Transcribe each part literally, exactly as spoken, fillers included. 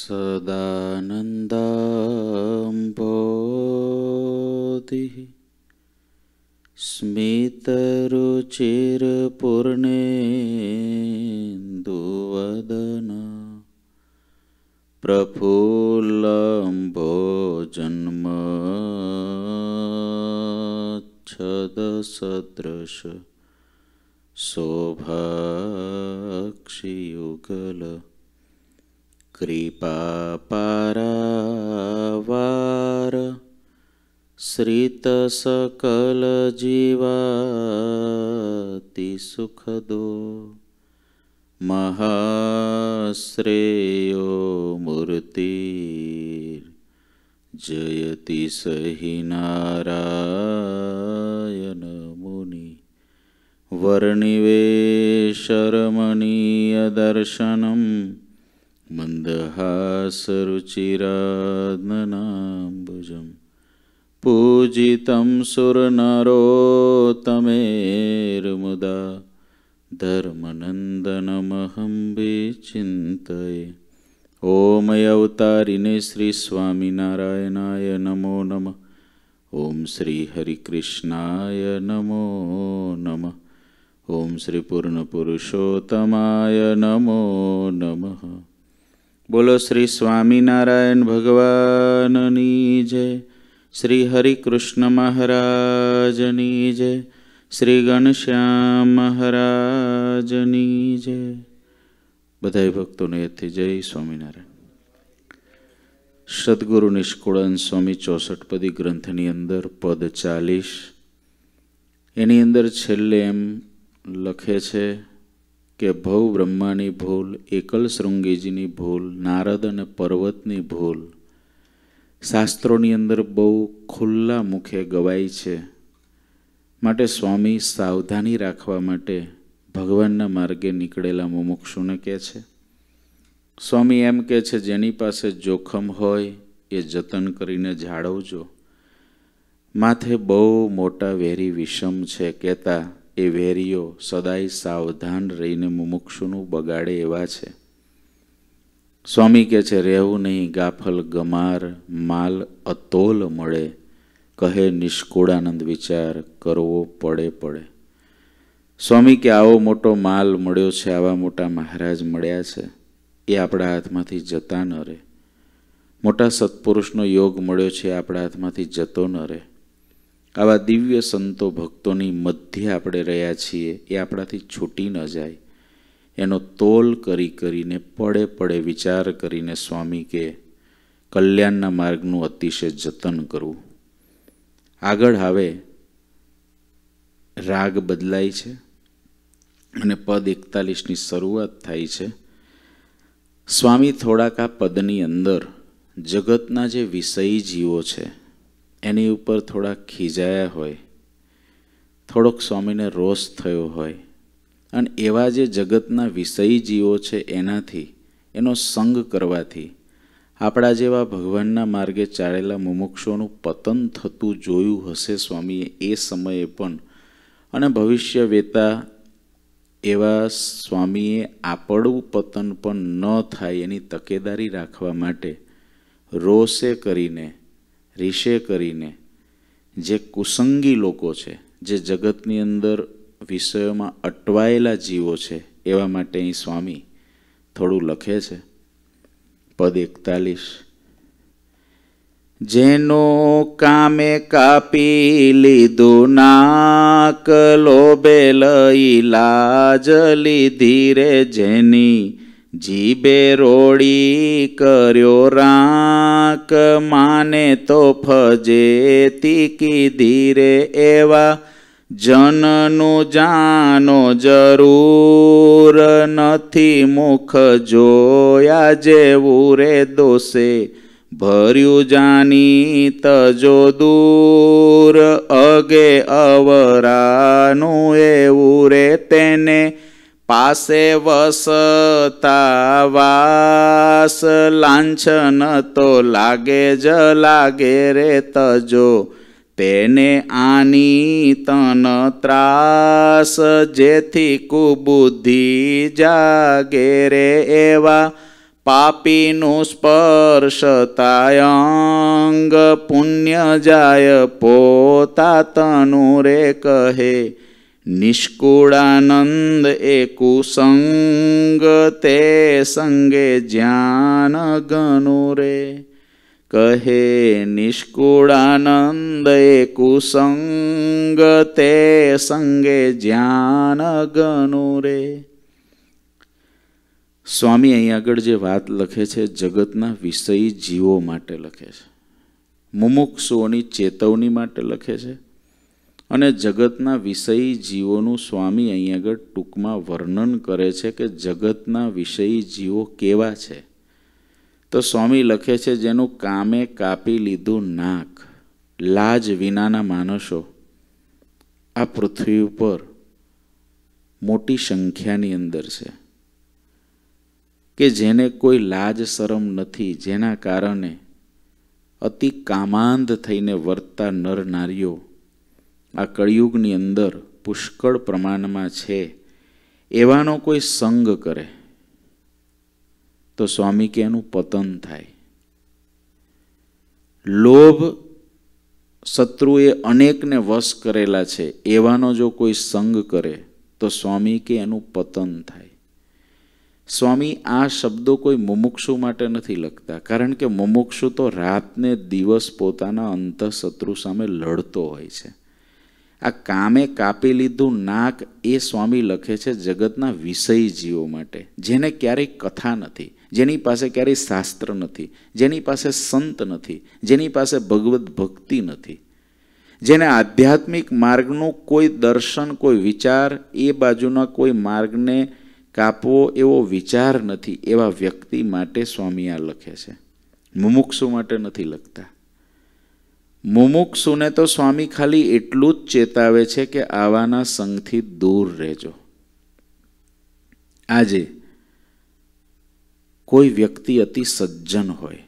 सदानन्दाम्भोधिः स्मितरुचिरपूर्णेन्दुवदना प्रफुल्लम्भोजन्मच्छदसदृश शोभाक्षियुगल कृपापारावार श्रितसकलजीवाति सुखदो महाश्रेयो मूर्तिर्जयति सहि नारायण मुनि वर्णिवेशरमणीयदर्शनं मन्दहासरुचिरात्मनाम्बुजम् पूजितं सुरनरोत्तमेर्मुदा धर्मनन्दनमहं विचिन्तये। ॐ अवतारिणे श्री स्वामिनारायणाय नमो नमः। ॐ श्री हरिकृष्णाय नमो नमः। ॐ श्री पूर्णपुरुषोत्तमाय नमो नमः। बोलो श्री स्वामिनारायण भगवाननी जय। श्री हरिकृष्ण महाराजनी जय। श्री घनश्याम महाराजनी जय। बधाई भक्तों ने यथी जय स्वामीनारायण। सद्गुरु निष्कुळानंद स्वामी चौसठ पदी ग्रंथनी अंदर पद चालीस एनी अंदर छेल्ले एम लखे छे के भव ब्रह्मानी भूल, एकल श्रृंगीजीनी भूल, नारद अने पर्वतनी भूल शास्त्रोनी अंदर बहु खुल्ला मुखे गवाई छे। माटे स्वामी सावधानी राखवा माटे भगवानना मार्गे निकळेला मुमुक्षुने कहे छे। स्वामी एम कहे छे जेनी पासे जोखम होय ए जतन करीने जाळवजो। माथे बहु मोटा वेरी विषम छे कहता ए वेरीओ सदाय सावधान रहीने मुमुक्षुनु बगाड़े एवा छे। स्वामी कहे छे रहेवुं नहीं गाफल गमार, माल अतोल मळे, कहे निष्कुळानंद विचार करवो पड़े पड़े। स्वामी के आवो मोटो माल मळ्यो छे, आवा मोटा महाराज मळ्या छे, ए आपणा हाथमांथी जता न रहे। मोटा सत्पुरुषनो योग मळ्यो छे, आपणा हाथमांथी जतो न रहे। आवा दिव्य संतो भक्तोनी मध्य आपणे रह्या छीए, ए आपणाथी छूटी न जाय। एनो तोल करी करीने पड़े पड़े विचार करीने स्वामी के कल्याणना मार्गनुं अतिशय जतन करवुं। आगळ हवे राग बदलाय छे अने पद एकतालीस नी शरूआत थाय छे। स्वामी थोड़ाक आ पदनी अंदर जगतना जे विषयी जीवो छे एनी उपर थोड़ा खीजाया होय, थोड़ोक स्वामीने रोष थयो होय अने एवा जे जगतना विषयी जीवो छे एनाथी एनो संग करवाथी आपड़ा जेवा भगवानना मार्गे चालेला मुमुक्षुओनुं पतन थतुं जोयुं हशे स्वामीए ए समये पण। अने भविष्य वेता एवा स्वामीए आपणुं पतन पण न थाय एनी तकेदारी राखवा माटे रोषे करीने ऋषे करीने जे कुसंगी लोको छे, जे जगतनी अंदर विषयोमां अटवायेला जीवो छे एवा माटे अहीं स्वामी थोड़ुं लखे छे। पद एकतालीस जेनो कामे कापी लीधु नाक, लोभे लई लाज लीधी रे जेनी, जीबे रोड़ी कर्यो राक, माने तो फजेती कीधी रे एवा, जननु जानो जरूर, नथी मुख जोया जेवू रे दोषे, भर्यु जानी तजो दूर, अगे अवरानु एवू रे तेने, पासे वसता वास, लांछन तो लागे ज लागे रे तजो, तेने आनी तन त्रास, जेथी कुबुद्धि जागे रे एवा, પાપીનું સ્પર્શતાયંગ પુણ્ય જાય પોતા તનુ રે કહે નિષ્કુળાનંદ એ કુસંગ તે સંગે જ્ઞાન ગનુ રે કહે નિષ્કુળાનંદ એ કુસંગ તે સંગે જ્ઞાન ગનુ રે। સ્વામી અહીં આગળ જે વાત લખે છે જગતના વિષયી જીવો માટે લખે છે, મુમુક્ષુઓની ચેતવણી માટે લખે છે અને જગતના વિષયી જીવોનું સ્વામી અહીં આગળ ટૂંકમાં વર્ણન કરે છે કે જગતના વિષયી જીવો કેવા છે। તો સ્વામી લખે છે જેનું કામે કાપી લીધું નાક, લાજ વિનાના માણસો આ પૃથ્વી ઉપર મોટી સંખ્યાની અંદર છે કે જેને કોઈ લાજ શરમ નથી, જેના કારણે અતિ કામાંધ થઈને વર્તતા નર નારીઓ આ કળિયુગની અંદર પુષ્કળ પ્રમાણમાં છે। એવાનો કોઈ સંગ કરે તો સ્વામી કે એનું પતન થાય। લોભ શત્રુએ અનેકને વશ કરેલા છે, એવાનો જો કોઈ સંગ કરે તો સ્વામી કે એનું પતન થાય। સ્વામી આ શબ્દો કોઈ મુમુક્ષુ માટે નથી લખતા, કારણ કે મુમુક્ષુ તો રાતને દિવસ પોતાના અંતઃશત્રુ સામે લડતો હોય છે। આ કામે કાપી લીધું નાક એ સ્વામી લખે છે જગતના વિષયી જીવો માટે, જેને ક્યારેય કથા નથી, જેની પાસે ક્યારેય શાસ્ત્ર નથી, જેની પાસે સંત નથી, જેની પાસે ભગવત ભક્તિ નથી, જેને આધ્યાત્મિક માર્ગનું કોઈ દર્શન, કોઈ વિચાર, એ બાજુના કોઈ માર્ગને કાપવો એવો વિચાર નથી, એવા વ્યક્તિ માટે સ્વામી આ લખે છે, મુમુક્ષુ માટે નથી લખતા। મુમુક્ષુને તો સ્વામી ખાલી એટલું જ ચેતાવે છે કે આવાના સંગથી દૂર રહેજો। આજે કોઈ વ્યક્તિ અતિ સજ્જન હોય,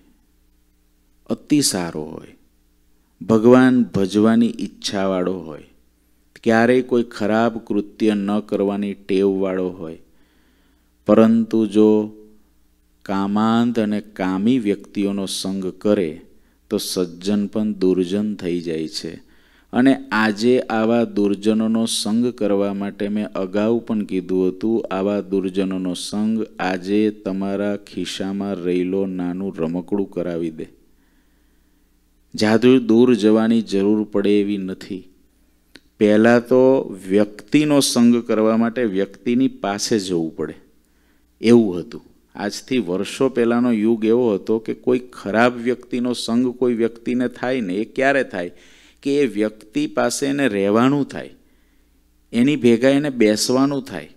અતિ સારો હોય, ભગવાન ભજવાની ઈચ્છાવાળો હોય, ક્યારેય કોઈ ખરાબ કૃત્ય ન કરવાની ટેવવાળો હોય, પરંતુ જો કામાંત અને કામી વ્યક્તિઓનો સંગ કરે તો સજ્જન પણ દુર્જન થઈ જાય છે। અને આજે આવા દુર્જનોનો સંગ કરવા માટે મેં અગાઉ પણ કીધું હતું, આવા દુર્જનોનો સંગ આજે તમારા ખિસ્સામાં રહેલો નાનું રમકડું કરાવી દે। જાદુ દૂર જવાની જરૂર પડે એવી નથી। પહેલાં તો વ્યક્તિનો સંગ કરવા માટે વ્યક્તિની પાસે જવું પડે એવું હતું। આજથી વર્ષો પહેલાંનો યુગ એવો હતો કે કોઈ ખરાબ વ્યક્તિનો સંગ કોઈ વ્યક્તિને થાય ને, એ ક્યારે થાય કે એ વ્યક્તિ પાસે એને રહેવાનું થાય, એની ભેગા એને બેસવાનું થાય,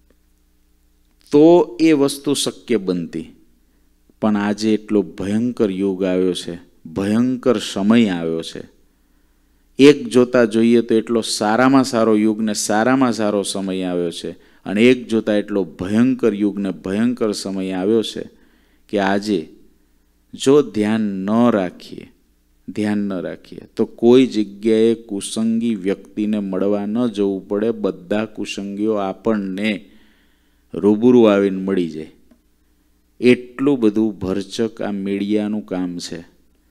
તો એ વસ્તુ શક્ય બનતી। પણ આજે એટલો ભયંકર યુગ આવ્યો છે, ભયંકર સમય આવ્યો છે। એક જોતા જોઈએ તો એટલો સારામાં સારો યુગ ને સારામાં સારો સમય આવ્યો છે, અને એક જોતા એટલો ભયંકર યુગ ને ભયંકર સમય આવ્યો છે કે આજે જો ધ્યાન ન રાખીએ ધ્યાન ન રાખીએ તો કોઈ જગ્યાએ કુસંગી વ્યક્તિને મળવા ન જવું પડે, બધા કુસંગીઓ આપણને રૂબરૂ આવીને મળી જાય। એટલું બધું ભરચક આ મીડિયાનું કામ છે।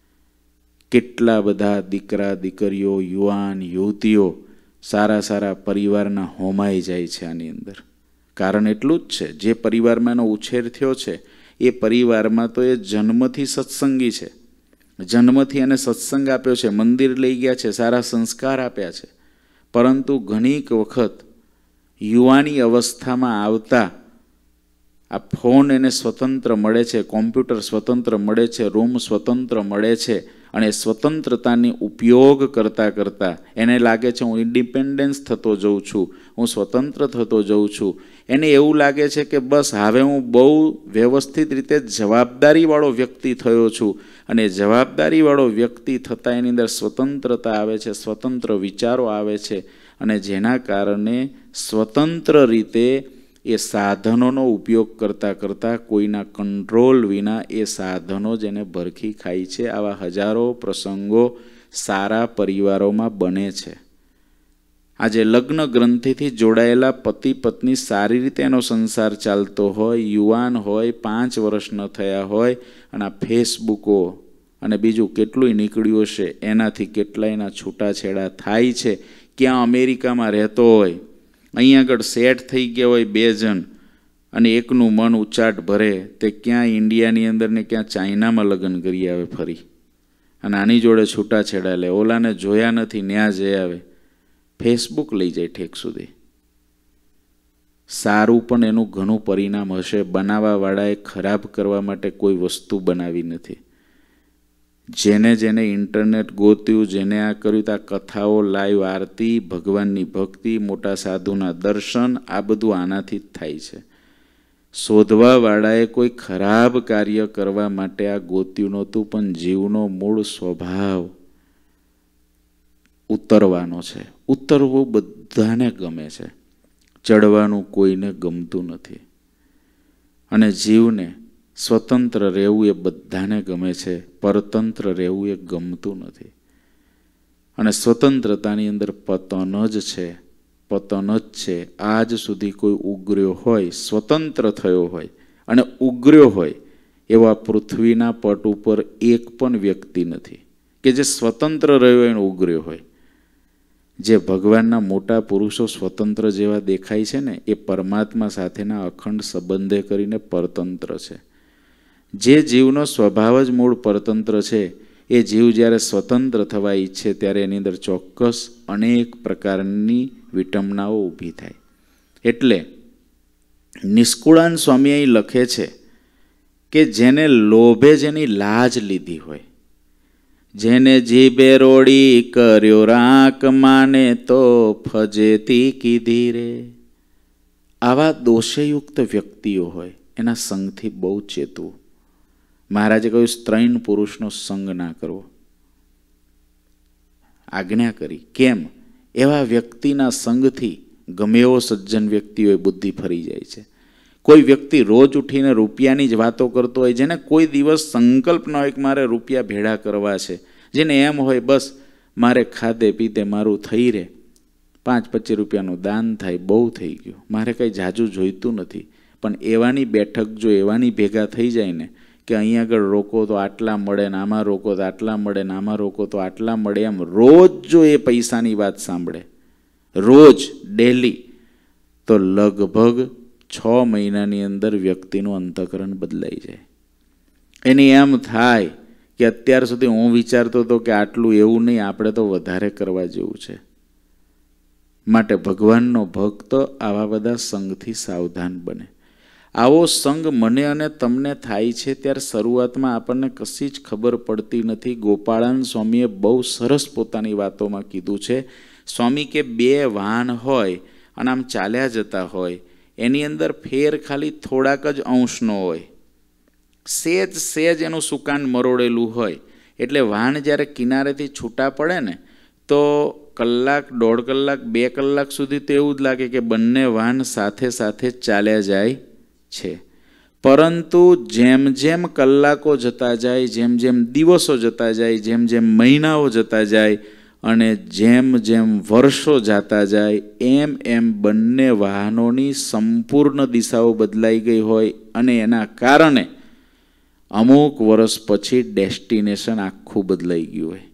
કેટલા બધા દીકરા દીકરીઓ, યુવાન યુવતીઓ સારા સારા પરિવારના હોમાઈ જાય છે આની અંદર। કારણ એટલું જ છે, જે પરિવારમાં એનો ઉછેર થયો છે એ પરિવારમાં તો એ જન્મથી સત્સંગી છે, જન્મથી એને સત્સંગ આપ્યો છે, મંદિર લઈ ગયા છે, સારા સંસ્કાર આપ્યા છે, પરંતુ ઘણીક વખત યુવાની અવસ્થામાં આવતા આ ફોન એને સ્વતંત્ર મળે છે, કોમ્પ્યુટર સ્વતંત્ર મળે છે, રૂમ સ્વતંત્ર મળે છે, અને સ્વતંત્રતાની ઉપયોગ કરતાં કરતાં એને લાગે છે હું ઇન્ડિપેન્ડન્સ થતો જઉં છું, હું સ્વતંત્ર થતો જઉં છું। એને એવું લાગે છે કે બસ હવે હું બહુ વ્યવસ્થિત રીતે જવાબદારીવાળો વ્યક્તિ થયો છું, અને જવાબદારીવાળો વ્યક્તિ થતાં એની અંદર સ્વતંત્રતા આવે છે, સ્વતંત્ર વિચારો આવે છે, અને જેના કારણે સ્વતંત્ર રીતે એ સાધનોનો ઉપયોગ કરતાં કરતાં કોઈના કંટ્રોલ વિના એ સાધનો જેને ભરખી ખાય છે। આવા હજારો પ્રસંગો સારા પરિવારોમાં બને છે। આજે લગ્ન ગ્રંથિથી જોડાયેલા પતિ પત્ની સારી રીતે એનો સંસાર ચાલતો હોય, યુવાન હોય, પાંચ વર્ષ ન થયા હોય, અને આ ફેસબુકો અને બીજું કેટલું નીકળ્યું છે એનાથી કેટલાયના છૂટાછેડા થાય છે. ક્યાં અમેરિકામાં રહેતો હોય, અહીં આગળ સેટ થઈ ગયા હોય બે જણ અને એકનું મન ઉચાટ ભરે, તે ક્યાં ઇન્ડિયાની અંદર ને ક્યાં ચાઇનામાં લગ્ન કરી આવે ફરી, અને આની જોડે છૂટાછેડા લે. ઓલાને જોયા નથી ન્યા જઈ આવે. ફેસબુક લઈ જાય ઠેક સુધી. સારું પણ એનું ઘણું પરિણામ હશે. બનાવવાવાળાએ ખરાબ કરવા માટે કોઈ વસ્તુ બનાવી નથી. જેને જેને ઇન્ટરનેટ ગોત્યું, જેને આ કર્યું, આ કથાઓ, લાઈવ આરતી, ભગવાનની ભક્તિ, મોટા સાધુના દર્શન, આ બધું આનાથી જ થાય છે. શોધવાવાળાએ કોઈ ખરાબ કાર્ય કરવા માટે આ ગોત્યું નહોતું, પણ જીવનો મૂળ સ્વભાવ ઉતરવાનો છે. ઉતરવું બધાને ગમે છે, ચડવાનું કોઈને ગમતું નથી. અને જીવને સ્વતંત્ર રહેવું એ બધાને ગમે છે, પરતંત્ર રહેવું એ ગમતું નથી. અને સ્વતંત્રતાની અંદર પતન જ છે, પતન જ છે. આજ સુધી કોઈ ઉગ્ર્યો હોય, સ્વતંત્ર થયો હોય અને ઉગ્ર્યો હોય એવા પૃથ્વીના પટ ઉપર એક પણ વ્યક્તિ નથી કે જે સ્વતંત્ર રહ્યો એને ઉગ્ર્યો હોય. જે ભગવાનના મોટા પુરુષો સ્વતંત્ર જેવા દેખાય છે ને, એ પરમાત્મા સાથેના અખંડ સંબંધે કરીને પરતંત્ર છે. જે જીવનો સ્વભાવ જ મૂળ પરતંત્ર છે, એ જીવ જ્યારે સ્વતંત્ર થવા ઈચ્છે ત્યારે એની અંદર ચોક્કસ અનેક પ્રકારની વિટંબનાઓ ઊભી થાય. એટલે નિષ્કુળાન સ્વામી અહીં લખે છે કે જેને લોભે જેની લાજ લીધી હોય, જેને જીભે રોડી કર્યો રાક માને તો ફજેતી કીધી રે, આવા દોષયુક્ત વ્યક્તિઓ હોય એના સંગથી બહુ ચેતવું. મહારાજે કહ્યું સ્ત્રૈણ પુરુષનો સંગ ના કરવો, આજ્ઞા કરી. કેમ? એવા વ્યક્તિના સંગથી ગમે એવો સજ્જન વ્યક્તિ હોય બુદ્ધિ ફરી જાય છે. કોઈ વ્યક્તિ રોજ ઉઠીને રૂપિયાની જ વાતો કરતો હોય, જેને કોઈ દિવસ સંકલ્પ ન હોય કે મારે રૂપિયા ભેળા કરવા છે, જેને એમ હોય બસ મારે ખાધે પીતે મારું થઈ રહે, પાંચ પચીસ રૂપિયાનું દાન થાય, બહુ થઈ ગયું, મારે કંઈ જાજુ જોઈતું નથી. પણ એવાની બેઠક જો એવાની ભેગા થઈ જાય ને કે અહીં આગળ રોકો તો આટલા મળે ને આમાં રોકો તો આટલા મળે ને આમાં રોકો તો આટલા મળે, એમ રોજ જો એ પૈસાની વાત સાંભળે, રોજ ડેલી, તો લગભગ છ મહિનાની અંદર વ્યક્તિનું અંતઃકરણ બદલાઈ જાય. એની એમ થાય કે અત્યાર સુધી હું વિચારતો હતો કે આટલું, એવું નહીં, આપણે તો વધારે કરવા જેવું છે. માટે ભગવાનનો ભક્ત આવા બધા સંગથી સાવધાન બને. આવો સંગ મને અને તમને થાય છે ત્યારે શરૂઆતમાં આપણને કશી જ ખબર પડતી નથી. ગોપાળાન સ્વામીએ બહુ સરસ પોતાની વાતોમાં કીધું છે. સ્વામી કે બે વાહન હોય અને આમ ચાલ્યા જતા હોય, એની અંદર ફેર ખાલી થોડાક જ અંશનો હોય, સેજ સેજ એનું સુકાન મરોડેલું હોય. એટલે વાહન જ્યારે કિનારેથી છૂટા પડે ને તો કલાક, દોઢ કલાક, બે કલાક સુધી તો એવું જ લાગે કે બંને વાહન સાથે સાથે ચાલ્યા જાય છે. પરંતુ જેમ જેમ કલાકો જતા જાય, જેમ જેમ દિવસો જતા જાય, જેમ જેમ મહિનાઓ જતા જાય અને જેમ જેમ વર્ષો જતા જાય, એમ એમ બંને વાહનોની સંપૂર્ણ દિશાઓ બદલાઈ ગઈ હોય અને એના કારણે અમુક વર્ષ પછી ડેસ્ટિનેશન આખું બદલાઈ ગયું હોય,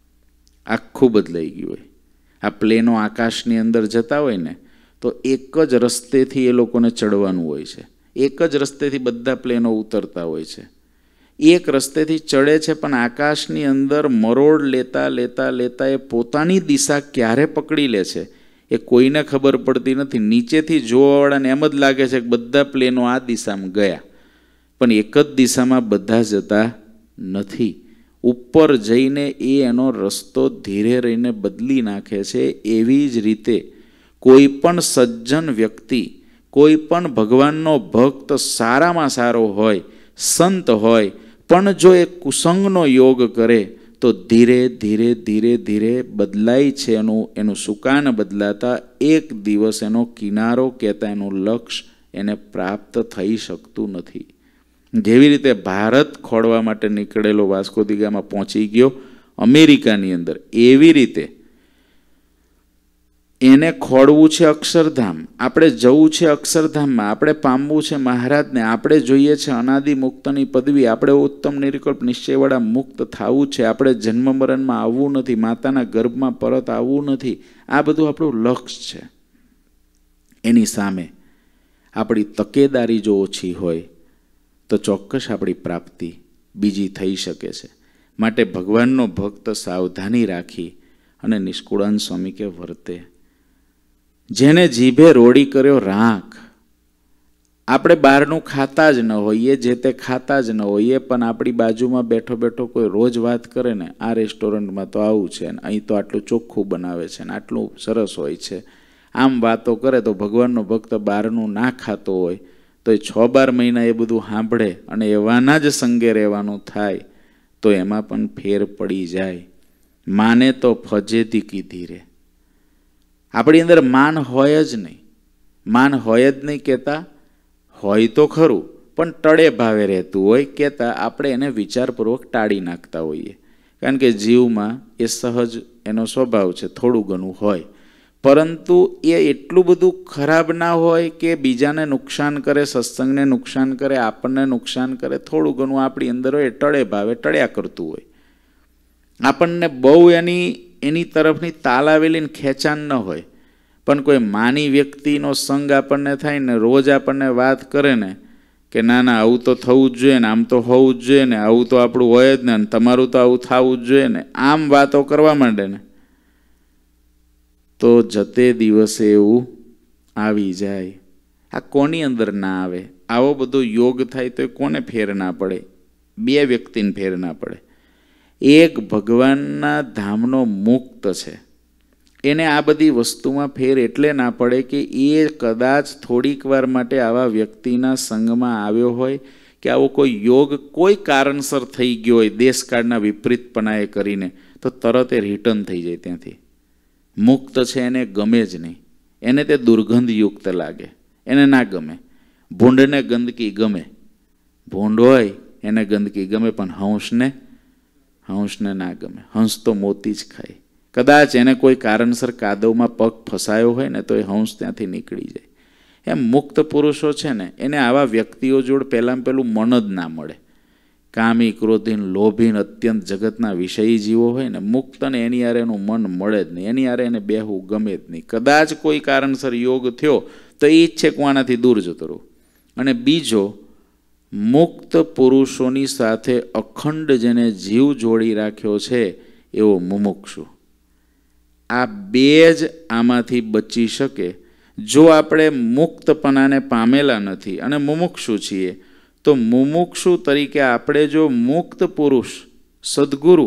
આખું બદલાઈ ગયું હોય. આ પ્લેનો આકાશની અંદર જતા હોય ને તો એક જ રસ્તેથી એ લોકોને ચડવાનું હોય છે, એક જ રસ્તેથી બધા પ્લેનો ઉતરતા હોય છે. એક રસ્તેથી ચડે છે પણ આકાશની અંદર મરોડ લેતા લેતા લેતા એ પોતાની દિશા ક્યારે પકડી લે છે એ કોઈને ખબર પડતી નથી. નીચેથી જોવાવાળાને એમ જ લાગે છે કે બધા પ્લેનો આ દિશામાં ગયા, પણ એક જ દિશામાં બધા જતા નથી. ઉપર જઈને એ એનો રસ્તો ધીરે રહીને બદલી નાખે છે. એવી જ રીતે કોઈ પણ સજ્જન વ્યક્તિ, કોઈ પણ ભગવાનનો ભક્ત સારામાં સારો હોય, સંત હોય, પણ જો એ કુસંગનો યોગ કરે તો ધીરે ધીરે ધીરે ધીરે બદલાય છે. એનું એનું સુકાન બદલાતા એક દિવસ એનો કિનારો કહેતા એનું લક્ષ્ય એને પ્રાપ્ત થઈ શકતું નથી. જેવી રીતે ભારત ખોળવા માટે નીકળેલો વાસ્કો દી ગામા પહોંચી ગયો અમેરિકાની અંદર, એવી રીતે એને ખોળવું છે અક્ષરધામ, આપણે જવું છે અક્ષરધામમાં, આપણે પામવું છે મહારાજને, આપણે જોઈએ છે અનાદિ મુક્તની પદવી, આપણે ઉત્તમ નિર્વિકલ્પ નિશ્ચયવાળા મુક્ત થવું છે, આપણે જન્મ મરણમાં આવવું નથી, માતાના ગર્ભમાં પરત આવવું નથી. આ બધું આપણું લક્ષ્ય છે. એની સામે આપણી તકેદારી જો ઓછી હોય તો ચોક્કસ આપણી પ્રાપ્તિ બીજી થઈ શકે છે. માટે ભગવાનનો ભક્ત સાવધાની રાખી અને નિષ્કુળાનંદ સ્વામી કે વર્તે. જેને જીભે રોડી કર્યો રાખ, આપણે બહારનું ખાતા જ ન હોઈએ, જે તે ખાતા જ ન હોઈએ, પણ આપણી બાજુમાં બેઠો બેઠો કોઈ રોજ વાત કરે ને, આ રેસ્ટોરન્ટમાં તો આવું છે ને, અહીં તો આટલું ચોખ્ખું બનાવે છે ને, આટલું સરસ હોય છે, આમ વાતો કરે, તો ભગવાનનો ભક્ત બહારનું ના ખાતો હોય તો એ છ બાર મહિના એ બધું સાંભળે અને એવાના જ સંગે રહેવાનું થાય તો એમાં પણ ફેર પડી જાય. માને તો ફજેતી કીધી રે. આપણી અંદર માન હોય જ નહીં, માન હોય જ નહીં કહેતા, હોય તો ખરું પણ ટળે ભાવે રહેતું હોય કહેતા આપણે એને વિચારપૂર્વક ટાળી નાખતા હોઈએ. કારણ કે જીવમાં એ સહજ એનો સ્વભાવ છે, થોડું ઘણું હોય, પરંતુ એ એટલું બધું ખરાબ ના હોય કે બીજાને નુકસાન કરે, સત્સંગને નુકસાન કરે, આપણને નુકસાન કરે. થોડું ઘણું આપણી અંદર હોય, ટળે ભાવે ટળ્યા કરતું હોય. આપણને બહુ એની એની તરફની તાલાવેલી ખેંચાણ ન હોય, પણ કોઈ માની વ્યક્તિનો સંગ આપણને થાય ને, રોજ આપણને વાત કરે ને કે ના ના આવું તો થવું જ જોઈએ ને, આમ તો હોવું જ જોઈએ ને, આવું તો આપણું હોય જ ને, તમારું તો આવું થવું જ જોઈએ ને, આમ વાતો કરવા માંડે ને, તો જતે દિવસે એવું આવી જાય. આ કોની અંદર ના આવે? આવો બધો યોગ થાય તો કોને ફેર ના પડે? બે વ્યક્તિને ફેર ના પડે. એક ભગવાનના ધામનો મુક્ત છે, એને આ બધી વસ્તુમાં ફેર એટલે ના પડે કે એ કદાચ થોડીક વાર માટે આવા વ્યક્તિના સંગમાં આવ્યો હોય કે આવો કોઈ યોગ કોઈ કારણસર થઈ ગયો હોય, દેશકાળના વિપરીતપણાએ કરીને, તો તરત એ રિટર્ન થઈ જાય ત્યાંથી. મુક્ત છે એને ગમે જ નહીં, એને તે દુર્ગંધયુક્ત લાગે, એને ના ગમે. ભૂંડને ગંદકી ગમે, ભૂંડ હોય એને ગંદકી ગમે, પણ હંસને હંસને ના ગમે. હંસ તો મોતી જ ખાય. કદાચ એને કોઈ કારણસર કાદવમાં પગ ફસાયો હોય ને તો એ હંસ ત્યાંથી નીકળી જાય. એમ મુક્ત પુરુષો છે ને, એને આવા વ્યક્તિઓ જોડ પહેલાં પહેલું મન જ ના મળે. કામી, ક્રોધીન, લોભીન, અત્યંત જગતના વિષયી જીવો હોય ને, મુક્તને એની યારે એનું મન મળે જ નહીં, એની યારે એને બેહવું ગમે જ નહીં. કદાચ કોઈ કારણસર યોગ થયો તો એ ઈચ્છે કે આનાથી દૂર જતો રહું. અને બીજો, મુક્ત પુરુષોની સાથે અખંડ જેને જીવ જોડી રાખ્યો છે એવો મુમુક્ષુ. આ બે જ આમાંથી બચી શકે. જો આપણે મુક્તપણાને પામેલા નથી અને મુમુક્ષુ છીએ, તો મુમુક્ષુ તરીકે આપણે જો મુક્ત પુરુષ, સદગુરુ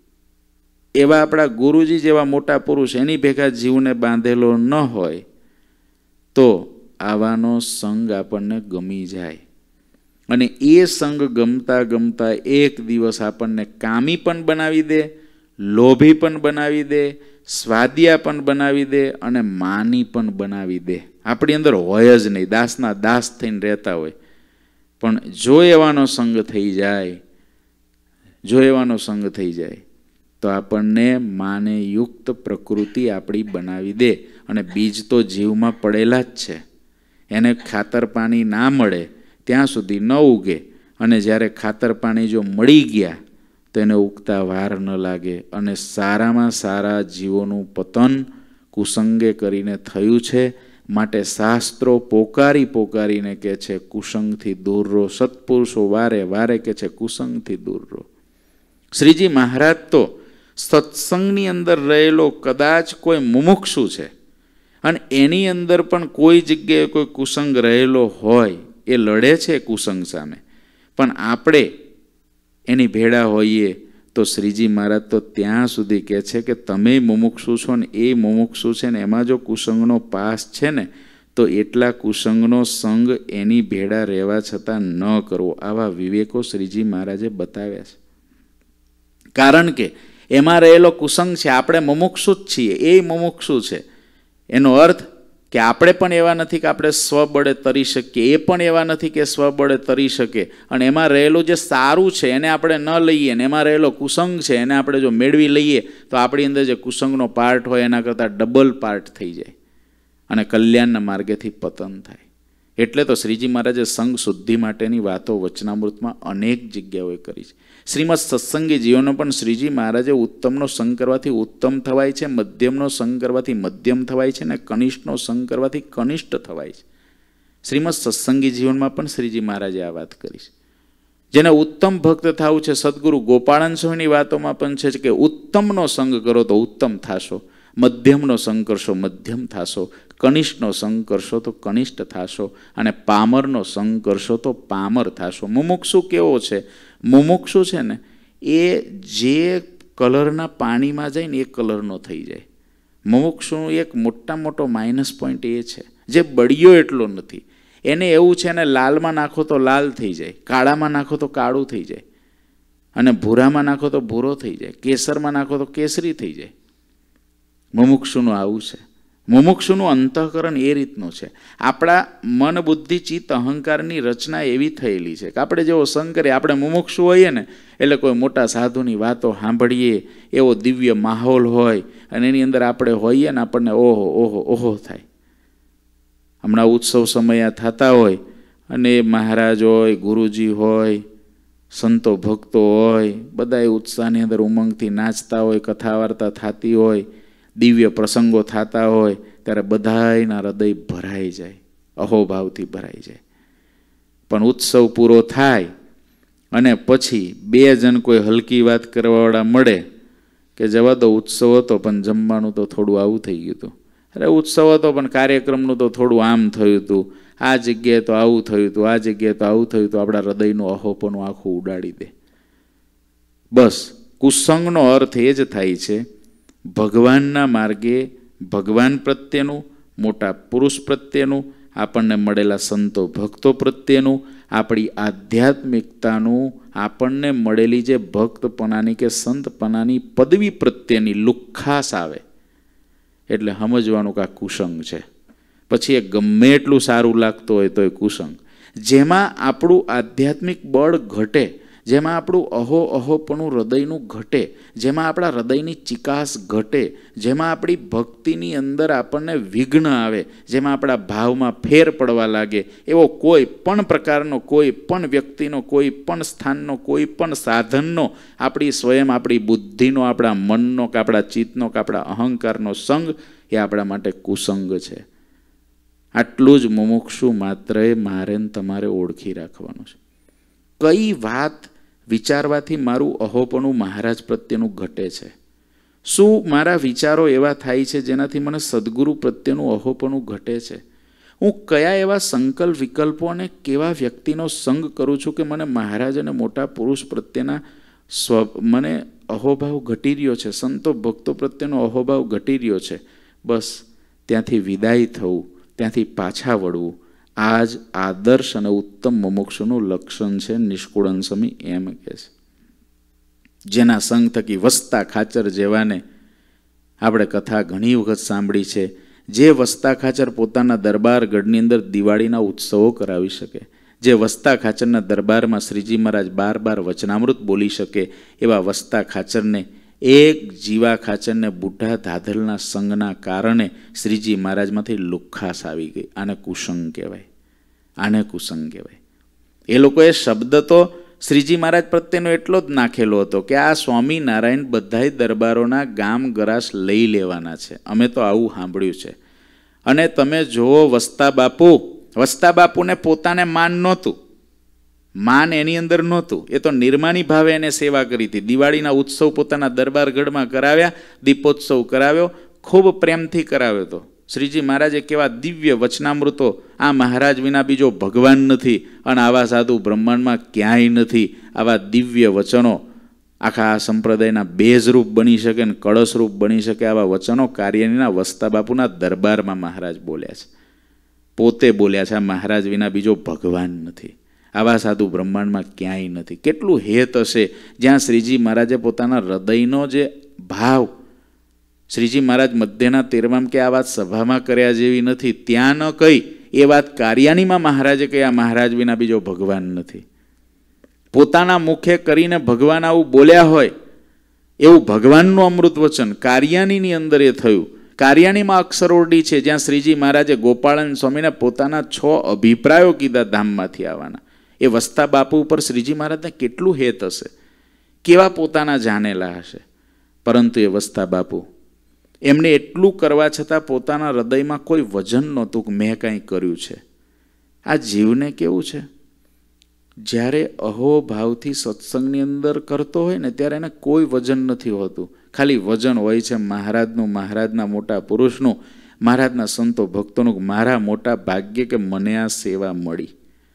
એવા આપણા ગુરુજી જેવા મોટા પુરુષ એની ભેગા જીવને બાંધેલો ન હોય તો આવાનો સંગ આપણને ગમી જાય. અને એ સંગ ગમતા ગમતા એક દિવસ આપણને કામી પણ બનાવી દે, લોભી પણ બનાવી દે, સ્વાદિયા પણ બનાવી દે અને માની પણ બનાવી દે. આપણી અંદર હોય જ નહીં, દાસના દાસ થઈને રહેતા હોય. પણ જો એવાનો સંગ થઈ જાય, જો એવાનો સંગ થઈ જાય તો આપણને માને યુક્ત પ્રકૃતિ આપણી બનાવી દે. અને બીજ તો જીવમાં પડેલા જ છે, એને ખાતર પાણી ના મળે ત્યાં સુધી ન ઉગે, અને જ્યારે ખાતર પાણી જો મળી ગયા તો એને ઉગતા વાર ન લાગે. અને સારામાં સારા જીવોનું પતન કુસંગે કરીને થયું છે. માટે શાસ્ત્રો પોકારી પોકારીને કહે છે કુસંગથી દૂર રહો. સત્પુરુષો વારે વારે કહે છે કુસંગથી દૂર રહો. શ્રીજી મહારાજ તો સત્સંગની અંદર રહેલો કદાચ કોઈ મુમુક્ષુ છે અને એની અંદર પણ કોઈ જગ્યાએ કોઈ કુસંગ રહેલો હોય, એ લડે છે કુસંગ સામે, પણ આપણે એની ભેળા હોઈએ તો શ્રીજી મહારાજ તો ત્યાં સુધી કહે છે કે તમે મુમુક્ષુ છો ને એ મુમુક્ષુ છે ને, એમાં જો કુસંગનો પાસ છે ને તો એટલા કુસંગનો સંગ એની ભેળા રહેવા છતાં ન કરવો. આવા વિવેકો શ્રીજી મહારાજે બતાવ્યા છે. કારણ કે એમાં રહેલો કુસંગ છે, આપણે મુમુક્ષુ જ છીએ, એ મુમુક્ષુ છે. એનો અર્થ કે આપણે પણ એવા નથી કે આપણે સ્વબળે તરી શકીએ, એ પણ એવા નથી કે સ્વબળે તરી શકે. અને એમાં રહેલું જે સારું છે એને આપણે ન લઈએ ને એમાં રહેલો કુસંગ છે એને આપણે જો મેળવી લઈએ તો આપણી અંદર જે કુસંગનો પાર્ટ હોય એના કરતાં ડબલ પાર્ટ થઈ જાય અને કલ્યાણના માર્ગેથી પતન થાય. એટલે તો શ્રીજી મહારાજે સંઘ શુદ્ધિ માટેની વાતો વચનામૃતમાં અનેક જગ્યાઓએ કરી છે. શ્રીમદ સત્સંગી જીવનો પણ શ્રીજી મહારાજે ઉત્તમનો સંગ કરવાથી ઉત્તમ થવાય છે, મધ્યમનો સંગ કરવાથી મધ્યમ થવાય છે અને કનિષ્ઠનો સંગ કરવાથી કનિષ્ઠ થવાય છે. શ્રીમદ સત્સંગી જીવનમાં પણ શ્રીજી મહારાજે આ વાત કરી છે. જેને ઉત્તમ ભક્ત થવું છે, સદગુરુ ગોપાળન સ્વામીની વાતોમાં પણ છે કે ઉત્તમનો સંગ કરો તો ઉત્તમ થશો, મધ્યમનો સંગ કરશો મધ્યમ થશો, કનિષ્ઠનો સંગ કરશો તો કનિષ્ઠ થશો અને પામરનો સંગ કરશો તો પામર થશો. મુમુક્ષુ કેવો છે? મુમુક્ષુ છે ને એ જે કલરના પાણીમાં જાય ને એ કલરનો થઈ જાય. મુમુક્ષુનું એક મોટા મોટો માઇનસ પોઈન્ટ એ છે જે બળિયો એટલો નથી. એને એવું છે ને લાલમાં નાખો તો લાલ થઈ જાય, કાળામાં નાખો તો કાળું થઈ જાય અને ભૂરામાં નાખો તો ભૂરો થઈ જાય, કેસરમાં નાખો તો કેસરી થઈ જાય. મુમુક્ષુનું આવું છે. મુમુક્ષુનું અંતઃકરણ એ રીતનું છે. આપણા મન બુદ્ધિ ચિત્ત અહંકારની રચના એવી થયેલી છે કે આપણે જેવો સંગ કરીએ, આપણે મુમુક્ષુ હોઈએ ને એટલે કોઈ મોટા સાધુની વાતો સાંભળીએ એવો દિવ્ય માહોલ હોય અને એની અંદર આપણે હોઈએ ને આપણને ઓહો ઓહો ઓહો થાય. હમણાં ઉત્સવ સમય થતા હોય અને મહારાજ હોય, ગુરુજી હોય, સંતો ભક્તો હોય, બધા એ ઉત્સાહની અંદર ઉમંગથી નાચતા હોય, કથા વાર્તા થતી હોય, દિવ્ય પ્રસંગો થતા હોય ત્યારે બધાયના હૃદય ભરાઈ જાય, અહોભાવથી ભરાઈ જાય. પણ ઉત્સવ પૂરો થાય અને પછી બે જણ કોઈ હલકી વાત કરવાવાળા મળે કે જવા દો ઉત્સવ હતો પણ જમવાનું તો થોડું આવું થઈ ગયું હતું, અરે ઉત્સવ હતો પણ કાર્યક્રમનું તો થોડું આમ થયું હતું, આ જગ્યાએ તો આવું થયું હતું, આ જગ્યાએ તો આવું થયું હતું, આપણા હૃદયનું અહોપણું આખું ઉડાડી દે. બસ કુસંગનો અર્થ એ જ થાય છે ભગવાનના માર્ગે ભગવાન પ્રત્યેનું, મોટા પુરુષ પ્રત્યેનું, આપણને મળેલા સંતો ભક્તો પ્રત્યેનું, આપણી આધ્યાત્મિકતાનું, આપણને મળેલી જે ભક્તપણાની કે સંતપણાની પદવી પ્રત્યેની લુખ્ખાસ આવે એટલે સમજવાનું કે આ કુસંગ છે. પછી એ ગમે એટલું સારું લાગતું હોય તો એ કુસંગ. જેમાં આપણું આધ્યાત્મિક બળ ઘટે, જેમાં આપણું અહો અહોપણું હૃદયનું ઘટે, જેમાં આપણા હૃદયની ચિકાસ ઘટે, જેમાં આપણી ભક્તિની અંદર આપણને વિઘ્ન આવે, જેમાં આપણા ભાવમાં ફેર પડવા લાગે, એવો કોઈ પણ પ્રકારનો, કોઈ પણ વ્યક્તિનો, કોઈ પણ સ્થાનનો, કોઈ પણ સાધનનો, આપણી સ્વયં આપણી બુદ્ધિનો, આપણા મનનો કે આપણા ચિત્તનો કે આપણા અહંકારનો સંગ એ આપણા માટે કુસંગ છે. આટલું જ મુમુક્ષુ માત્ર મારે તમારે ઓળખી રાખવાનું છે. કઈ વાત વિચારવાથી મારું અહોપણું મહારાજ પ્રત્યેનું ઘટે છે? શું મારા વિચારો એવા થાય છે જેનાથી મને સદગુરુ પ્રત્યેનું અહોપણું ઘટે છે? હું કયા એવા સંકલ્પ વિકલ્પો અને કેવા વ્યક્તિનો સંગ કરું છું કે મને મહારાજ અને મોટા પુરુષ પ્રત્યેના સ્વ મને અહોભાવ ઘટી રહ્યો છે, સંતો ભક્તો પ્રત્યેનો અહોભાવ ઘટી રહ્યો છે? બસ ત્યાંથી વિદાય થવું, ત્યાંથી પાછા વળવું, આ જ આદર્શ અને ઉત્તમ મુમુક્ષુનું લક્ષણ છે. નિષ્કુળન સ્વામી એમ કહે છે. જેના સંગ થકી વસતા ખાચર જેવાને આપણે કથા ઘણી વખત સાંભળી છે. જે વસતા ખાચર પોતાના દરબાર ગઢની અંદર દિવાળીના ઉત્સવો કરાવી શકે, જે વસતા ખાચરના દરબારમાં શ્રીજી મહારાજ બાર બાર વચનામૃત બોલી શકે, એવા વસતા ખાચરને એક જીવા ખાચરને બુઢા ધાધલના સંગના કારણે શ્રીજી મહારાજમાંથી લુખ્ખાસ આવી ગઈ. આને કુસંગ કહેવાય, આને કુસંગ કહેવાય. એ લોકોએ શબ્દ તો શ્રીજી મહારાજ પ્રત્યેનો એટલો જ નાખેલો હતો કે આ સ્વામિનારાયણ બધાય દરબારોના ગામ ગરાસ લઈ લેવાના છે, અમે તો આવું સાંભળ્યું છે. અને તમે જુઓ વસતા બાપુ, વસતા બાપુને પોતાને માન નહોતું, માન એની અંદર નહોતું, એ તો નિર્માની ભાવે એને સેવા કરી હતી. દિવાળીના ઉત્સવ પોતાના દરબારગઢમાં કરાવ્યા, દીપોત્સવ કરાવ્યો, ખૂબ પ્રેમથી કરાવ્યો હતો. શ્રીજી મહારાજે કેવા દિવ્ય વચનામૃતો, આ મહારાજ વિના બીજો ભગવાન નથી અને આવા સાધુ બ્રહ્માંડમાં ક્યાંય નથી, આવા દિવ્ય વચનો આખા આ સંપ્રદાયના બેઝરૂપ બની શકે ને કળશરૂપ બની શકે, આવા વચનો કાર્યનીના વસતા બાપુના દરબારમાં મહારાજ બોલ્યા છે, પોતે બોલ્યા છે. આ મહારાજ વિના બીજો ભગવાન નથી, આવા સાધુ બ્રહ્માંડમાં ક્યાંય નથી. કેટલું હેત હશે જ્યાં શ્રીજી મહારાજે પોતાના હૃદયનો જે ભાવ શ્રીજી મહારાજ મધ્યના તેરમામ કે આ વાત સભામાં કર્યા જેવી નથી, ત્યાં ન કહી એ વાત કારિયાનીમાં મહારાજે કહી, આ મહારાજ વિના બીજો ભગવાન નથી. પોતાના મુખે કરીને ભગવાન આવું બોલ્યા હોય એવું ભગવાનનું અમૃત વચન કારિયાનીની અંદર એ થયું. કારિયાનીમાં અક્ષરોડી છે જ્યાં શ્રીજી મહારાજે ગોપાળાનંદ સ્વામીને પોતાના છ અભિપ્રાયો કીધા ધામમાંથી આવવાના. એ વસ્તા બાપુ ઉપર શ્રીજી મહારાજને કેટલું હેત હશે, કેવા પોતાના જાણેલા હશે. પરંતુ એ વસ્તા બાપુ એમને એટલું કરવા છતાં પોતાના હૃદયમાં કોઈ વજન નહોતું કે મેં કાંઈ કર્યું છે. આ જીવને કેવું છે, જ્યારે અહોભાવથી સત્સંગની અંદર કરતો હોય ને ત્યારે એને કોઈ વજન નથી હોતું, ખાલી વજન હોય છે મહારાજનું, મહારાજના મોટા પુરુષનું, મહારાજના સંતો ભક્તોનું, મારા મોટા ભાગ્ય કે મને આ સેવા મળી.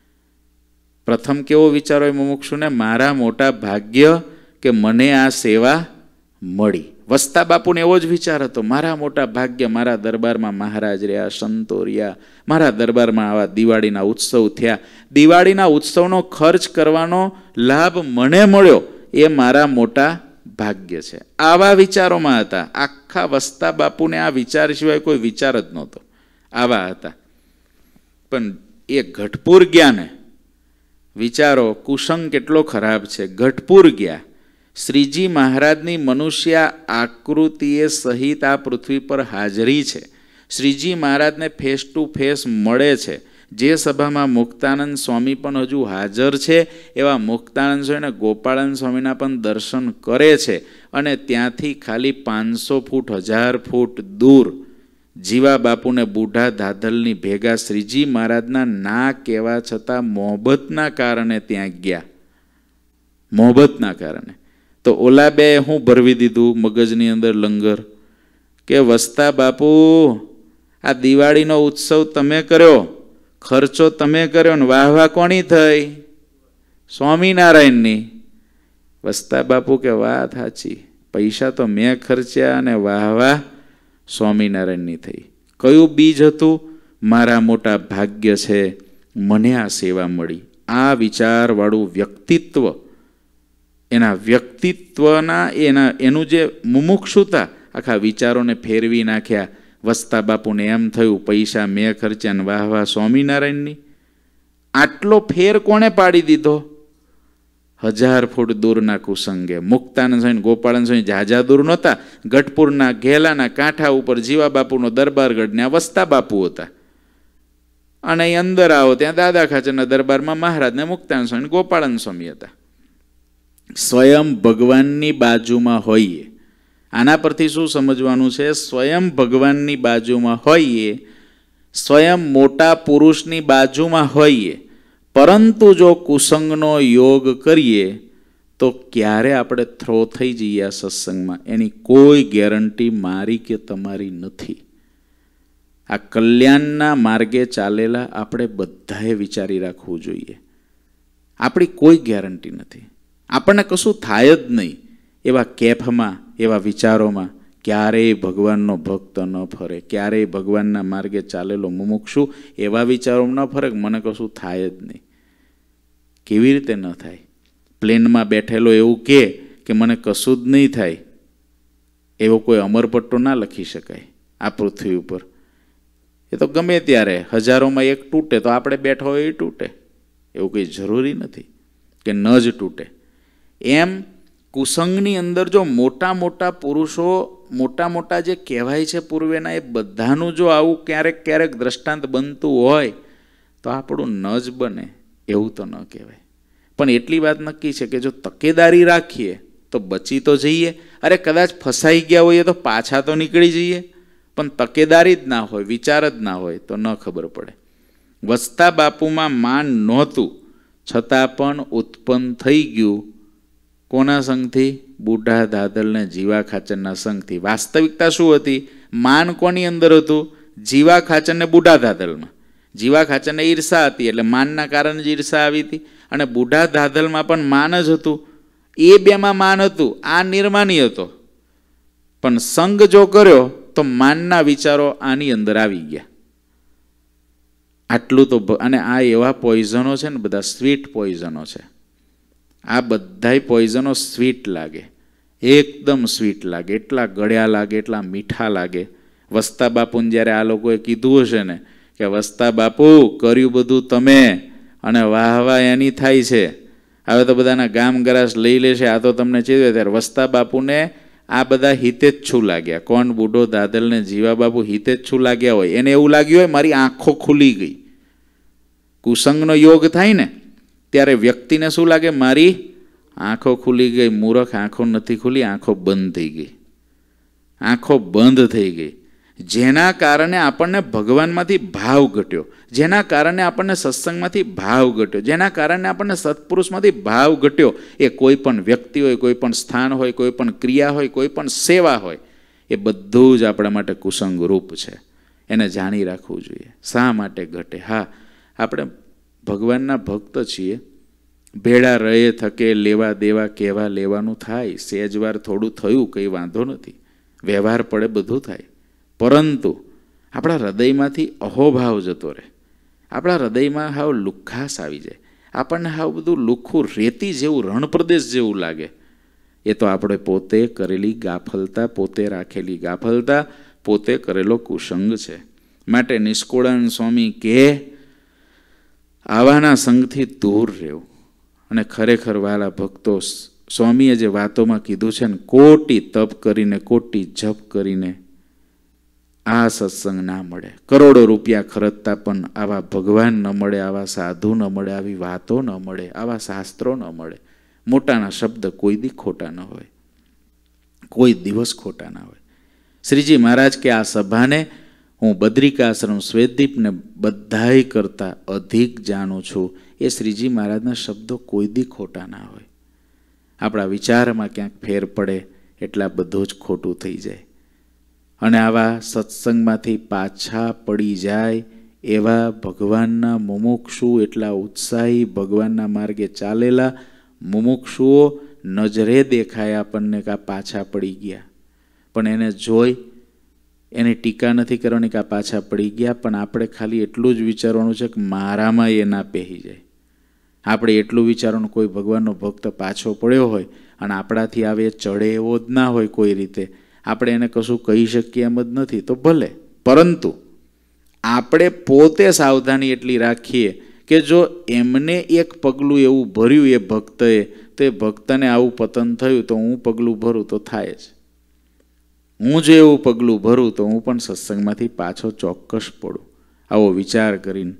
પ્રથમ કેવો વિચાર હોય મુમુક્ષુને, મારા મોટા ભાગ્ય કે મને આ સેવા મળી. વસ્તા બાપુને એવો જ વિચાર હતો, મારા મોટા ભાગ્ય મારા દરબારમાં મહારાજ રહ્યા, સંતો રહ્યા, મારા દરબારમાં આવા દિવાળીના ઉત્સવ થયા, દિવાળીના ઉત્સવનો ખર્ચ કરવાનો લાભ મને મળ્યો, એ મારા મોટા ભાગ્ય છે. આવા વિચારોમાં હતા. આખા વસ્તા બાપુને આ વિચાર સિવાય કોઈ વિચાર જ નહોતો, આવા હતા. પણ એ ગઢપુર ગયા ને, વિચારો કુસંગ કેટલો ખરાબ છે. ગઢપુર ગયા, શ્રીજી મહારાજની મનુષ્ય આકૃતિએ સહિત આ પૃથ્વી પર હાજરી છે. શ્રીજી મહારાજને ફેસ ટુ ફેસ મળે છે. જે સભામાં મુક્તાનંદ સ્વામી પણ હજુ હાજર છે એવા મુક્તાનંદ સ્વામી અને ગોપાળાનંદ સ્વામીના પણ દર્શન કરે છે. અને ત્યાંથી ખાલી પાંચસો ફૂટ હજાર ફૂટ દૂર જીવા બાપુને બુઢા દાદલની ભેગા શ્રીજી મહારાજના ના કહેવા છતાં મોહબ્બતના કારણે ત્યાં ગયા. મોહબ્બતના કારણે તો ઓલા બે હું ભરવી દીધું મગજની અંદર લંગર કે વસ્તા બાપુ આ દિવાળીનો ઉત્સવ તમે કર્યો, ખર્ચો તમે કર્યો ને વાહ વાહ કોની થઈ? સ્વામિનારાયણની. વસ્તા બાપુ કે વાત સાચી, પૈસા તો મેં ખર્ચ્યા અને વાહ વાહ સ્વામિનારાયણની થઈ. કયું બીજ હતું? મારા મોટા ભાગ્ય છે મને આ સેવા મળી. આ વિચારવાળું વ્યક્તિત્વ, એના વ્યક્તિત્વના એના એનું જે મુમુક્ષુતા આખા વિચારોને ફેરવી નાખ્યા. વસ્તા બાપુને એમ થયું પૈસા મેં ખર્ચ્યા ને વાહ વાહ સ્વામિનારાયણની. આટલો ફેર કોણે પાડી દીધો? હજાર ફૂટ દૂરના કુસંગે. મુક્તાનંદ સ્વામી ગોપાળાનંદ સ્વામી ઝાઝા દૂર નહોતા. ગઢપુરના ઘેલાના કાંઠા ઉપર જીવા બાપુનો દરબારગઢ ને વસ્તા બાપુ હતા. અને અહીં અંદર આવો ત્યાં દાદા ખાચરના દરબારમાં મહારાજ ને મુક્તાનંદ સ્વામી ગોપાળાનંદ સ્વામી હતા. સ્વયં ભગવાનની બાજુમાં હોઈએ. આના પરથી શું સમજવાનું છે? સ્વયં ભગવાનની બાજુમાં હોઈએ, સ્વયં મોટા પુરુષની બાજુમાં હોઈએ, પરંતુ જો કુસંગનો યોગ કરીએ તો ક્યારે આપણે થ્રો થઈ જઈએ આ સત્સંગમાં એની કોઈ ગેરંટી મારી કે તમારી નથી. આ કલ્યાણના માર્ગે ચાલેલા આપણે બધાએ વિચારી રાખવું જોઈએ. આપણી કોઈ ગેરંટી નથી. આપણને કશું થાય જ નહીં એવા કેફમાં, એવા વિચારોમાં ક્યારેય ભગવાનનો ભક્ત ન ફરે, ક્યારેય ભગવાનના માર્ગે ચાલેલો મુમુક્ષુ એવા વિચારોમાં ન ફરે કે મને કશું થાય જ નહીં. કેવી રીતે ન થાય? પ્લેનમાં બેઠેલો એવું કહે કે મને કશું જ નહીં થાય, એવો કોઈ અમરપટ્ટો ના લખી શકાય આ પૃથ્વી ઉપર. એ તો ગમે ત્યારે હજારોમાં એક તૂટે તો આપણે બેઠા હોય એ તૂટે, એવું કંઈ જરૂરી નથી કે ન જ તૂટે. એમ કુસંગની અંદર જો મોટા મોટા પુરુષો, મોટા મોટા જે કહેવાય છે પૂર્વેના, એ બધાનું જો આવું ક્યારેક ક્યારેક દ્રષ્ટાંત બનતું હોય તો આપણું ન જ બને એવું તો ન કહેવાય. પણ એટલી વાત નક્કી છે કે જો તકેદારી રાખીએ તો બચી તો જઈએ. અરે કદાચ ફસાઈ ગયા હોઈએ તો પાછા તો નીકળી જઈએ, પણ તકેદારી જ ના હોય, વિચાર જ ના હોય તો ન ખબર પડે. વસ્તા બાપુમાં માન નહોતું છતાં પણ ઉત્પન્ન થઈ ગયું. કોના સંગથી? બુઢા દાદલને જીવા ખાચરના સંગથી. વાસ્તવિકતા શું હતી? માન કોની અંદર હતું? જીવા ખાચરને બુઢા દાદલમાં. જીવા ખાચરને ઈર્ષા હતી એટલે માનના કારણે જ ઈર્ષા આવી હતી. અને બુઢા દાદલમાં પણ માન જ હતું. એ બેમાં માન હતું, આ નિર્માની હતો. પણ સંગ જો કર્યો તો માનના વિચારો આની અંદર આવી ગયા. આટલું તો. અને આ એવા પોઈઝનો છે ને, બધા સ્વીટ પોઈઝનો છે. આ બધાય પોઈઝનો સ્વીટ લાગે. એકદમ સ્વીટ લાગે, એટલા ગળ્યા લાગે, એટલા મીઠા લાગે. વસ્તા બાપુને જ્યારે આ લોકોએ કીધું હશે ને કે વસ્તા બાપુ કર્યું બધું તમે અને વાહ વાહ એની થાય છે, હવે તો બધાના ગામ ગરાસ લઈ લેશે, આ તો તમને ચીધું, ત્યારે વસ્તા બાપુને આ બધા હિતે જ છું લાગ્યા. કોણ બુઢો દાદલ ને જીવા બાપુ હિતે જ છું લાગ્યા હોય, એને એવું લાગ્યું હોય મારી આંખો ખુલી ગઈ. કુસંગનો યોગ થાય ને ત્યારે વ્યક્તિને શું લાગે, મારી આંખો ખુલી ગઈ. મૂરખ આંખો નથી ખુલી, આંખો બંધ થઈ ગઈ, આંખો બંધ થઈ ગઈ. જેના કારણે આપણને ભગવાનમાંથી ભાવ ઘટ્યો, જેના કારણે આપણને સત્સંગમાંથી ભાવ ઘટ્યો, જેના કારણે આપણને સત્પુરુષમાંથી ભાવ ઘટ્યો, એ કોઈ પણ વ્યક્તિ હોય, કોઈ પણ સ્થાન હોય, કોઈ પણ ક્રિયા હોય, કોઈ પણ સેવા હોય, એ બધું જ આપણા માટે કુસંગ રૂપ છે. એને જાણી રાખવું જોઈએ. શા માટે ઘટે? હા, આપણે ભગવાનના ભક્ત છીએ, ભેળા રહે થકે લેવા દેવા કહેવા લેવાનું થાય, સેજવાર થોડું થયું કંઈ વાંધો નથી, વ્યવહાર પડે બધું થાય, પરંતુ આપણા હૃદયમાંથી અહોભાવ જતો રહે, આપણા હૃદયમાં હાવ લુખ્ખાસ આવી જાય, આપણને હાવ બધું લુખ્ખું રેતી જેવું રણપ્રદેશ જેવું લાગે. એ તો આપણે પોતે કરેલી ગાફલતા, પોતે રાખેલી ગાફલતા, પોતે કરેલો કુસંગ છે. માટે નિષ્કુળાનંદ સ્વામી કે આવાના સંગથી દૂર રહેવું. અને ખરેખર વાલા ભક્તો, સ્વામીએ જે વાતોમાં કીધું છે ને, કોટી તપ કરીને, કોટી જપ કરીને આ સત્સંગ ના મળે, કરોડો રૂપિયા ખર્ચતા પણ આવા ભગવાન ન મળે, આવા સાધુ ન મળે, આવી વાતો ન મળે, આવા શાસ્ત્રો ન મળે. મોટાના શબ્દ કોઈ દી ખોટા ન હોય, કોઈ દિવસ ખોટા ના હોય. શ્રીજી મહારાજ કે આ સભાને હું બદ્રિકાશ્રમ શ્વેતદીપને બધાય કરતા અધિક જાણું છું, એ શ્રીજી મહારાજના શબ્દો કોઈ દી ખોટા ના હોય. આપણા વિચારમાં ક્યાંક ફેર પડે એટલે આ બધું જ ખોટું થઈ જાય. અને આવા સત્સંગમાંથી પાછા પડી જાય એવા ભગવાનના મુમુક્ષુ, એટલા ઉત્સાહી, ભગવાનના માર્ગે ચાલેલા મુમુક્ષુઓ નજરે દેખાય આપણને કે આ પાછા પડી ગયા, પણ એને જોઈ એની ટીકા નથી કરવાની કે આ પાછા પડી ગયા, પણ આપણે ખાલી એટલું જ વિચારવાનું છે કે મારામાં એ ના પહેરી જાય. આપણે એટલું વિચારવાનું કોઈ ભગવાનનો ભક્ત પાછો પડ્યો હોય અને આપણાથી આવે ચડે એવો જ ના હોય કોઈ રીતે, આપણે એને કશું કહી શકીએ એમ જ નથી તો ભલે, પરંતુ આપણે પોતે સાવધાની એટલી રાખીએ કે જો એમને એક પગલું એવું ભર્યું એ ભક્તએ, તો એ ભક્તને આવું પતન થયું તો હું પગલું ભરું તો થાય જ. હું જો એવું પગલું ભરું તો હું પણ સત્સંગમાંથી પાછો ચોક્કસ પડું. આવો વિચાર કરીને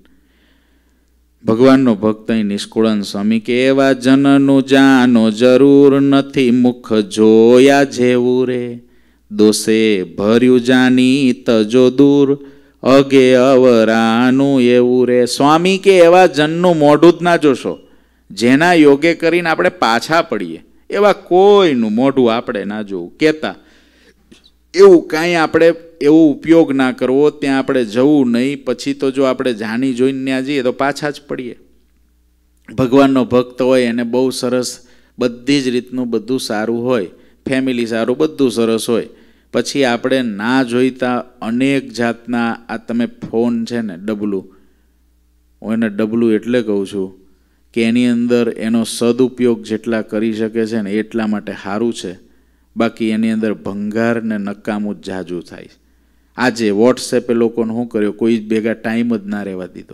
ભગવાનનો ભક્ત અહીં નિષ્કુળાનંદ સ્વામી કે એવા જનનું જાનો જરૂર નથી, મુખ જોયા જેવું રે, દોષે ભર્યું જાની તજો દૂર, અગે અવરાનું એવું રે. સ્વામી કે એવા જનનું મોઢું જ ના જોશો, જેના યોગે કરીને આપણે પાછા પડીએ, એવા કોઈનું મોઢું આપણે ના જોવું. કહેતા એવું કાંઈ આપણે એવો ઉપયોગ ના કરવો, ત્યાં આપણે જવું નહીં. પછી તો જો આપણે જાણી જોઈને ત્યાં જઈએ તો પાછા જ પડીએ. ભગવાનનો ભક્ત હોય એને બહુ સરસ બધી જ રીતનું બધું સારું હોય, ફેમિલી સારું, બધું સરસ હોય, પછી આપણે ના જોઈતા અનેક જાતના આ તમે ફોન છે ને ડબલું, હું એને ડબલું એટલે કહું છું કે એની અંદર એનો સદુપયોગ જેટલા કરી શકે છે ને એટલા માટે સારું છે, બાકી એની અંદર ભંગાર ને નકામું જ જાજુ થાય. આજે વોટ્સએપે લોકોને શું કર્યો, કોઈ ભેગા ટાઈમ જ ના રહેવા દીધો.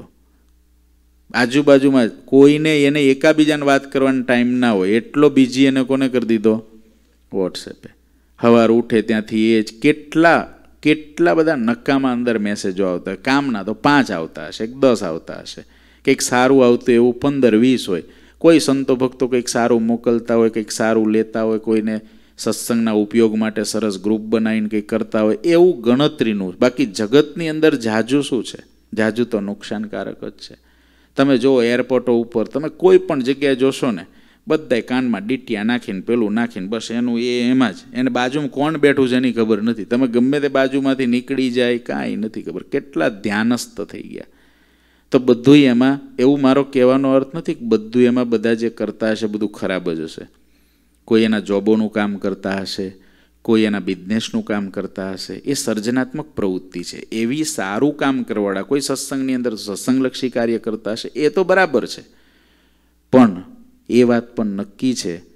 આજુબાજુમાં કોઈને એને એકાબીજાને વાત કરવાનો ટાઈમ ના હોય એટલો બીજી એને કોને કરી દીધો, વોટ્સએપે. સવાર ઉઠે ત્યાંથી એ જ કેટલા કેટલા બધા નકામા અંદર મેસેજો આવતા, કામના તો પાંચ આવતા હશે, દસ આવતા હશે, કંઈક સારું આવતું એવું પંદર વીસ હોય. કોઈ સંતો ભક્તો કંઈક સારું મોકલતા હોય, કંઈક સારું લેતા હોય, કોઈને સત્સંગના ઉપયોગ માટે સરસ ગ્રુપ બનાવીને કંઈક કરતા હોય, એવું ગણતરીનું. બાકી જગતની અંદર જાજુ શું છે? જાજુ તો નુકસાનકારક જ છે. તમે જો એરપોર્ટો ઉપર તમે કોઈ પણ જગ્યાએ જોશો ને, બધાય કાનમાં ડીટિયા નાખીને પેલું નાખીને બસ એનું એ એમાં જ, એને બાજુમાં કોણ બેઠું છે એની ખબર નથી. તમે ગમે તે બાજુમાંથી નીકળી જાય કાંઈ નથી ખબર, કેટલા ધ્યાનસ્થ થઈ ગયા. તો બધું એમાં, એવું મારો કહેવાનો અર્થ નથી કે બધું એમાં બધા જે કરતા હશે બધું ખરાબ જ હશે. કોઈ એના જોબોનું કામ કરતા હશે, કોઈ એના બિઝનેસનું કામ કરતા હશે, એ સર્જનાત્મક પ્રવૃત્તિ છે. એવી સારું કામ કરવાવાળા કોઈ સત્સંગની અંદર સત્સંગલક્ષી કાર્ય કરતા હશે, એ તો બરાબર છે. પણ એ વાત પણ નક્કી છે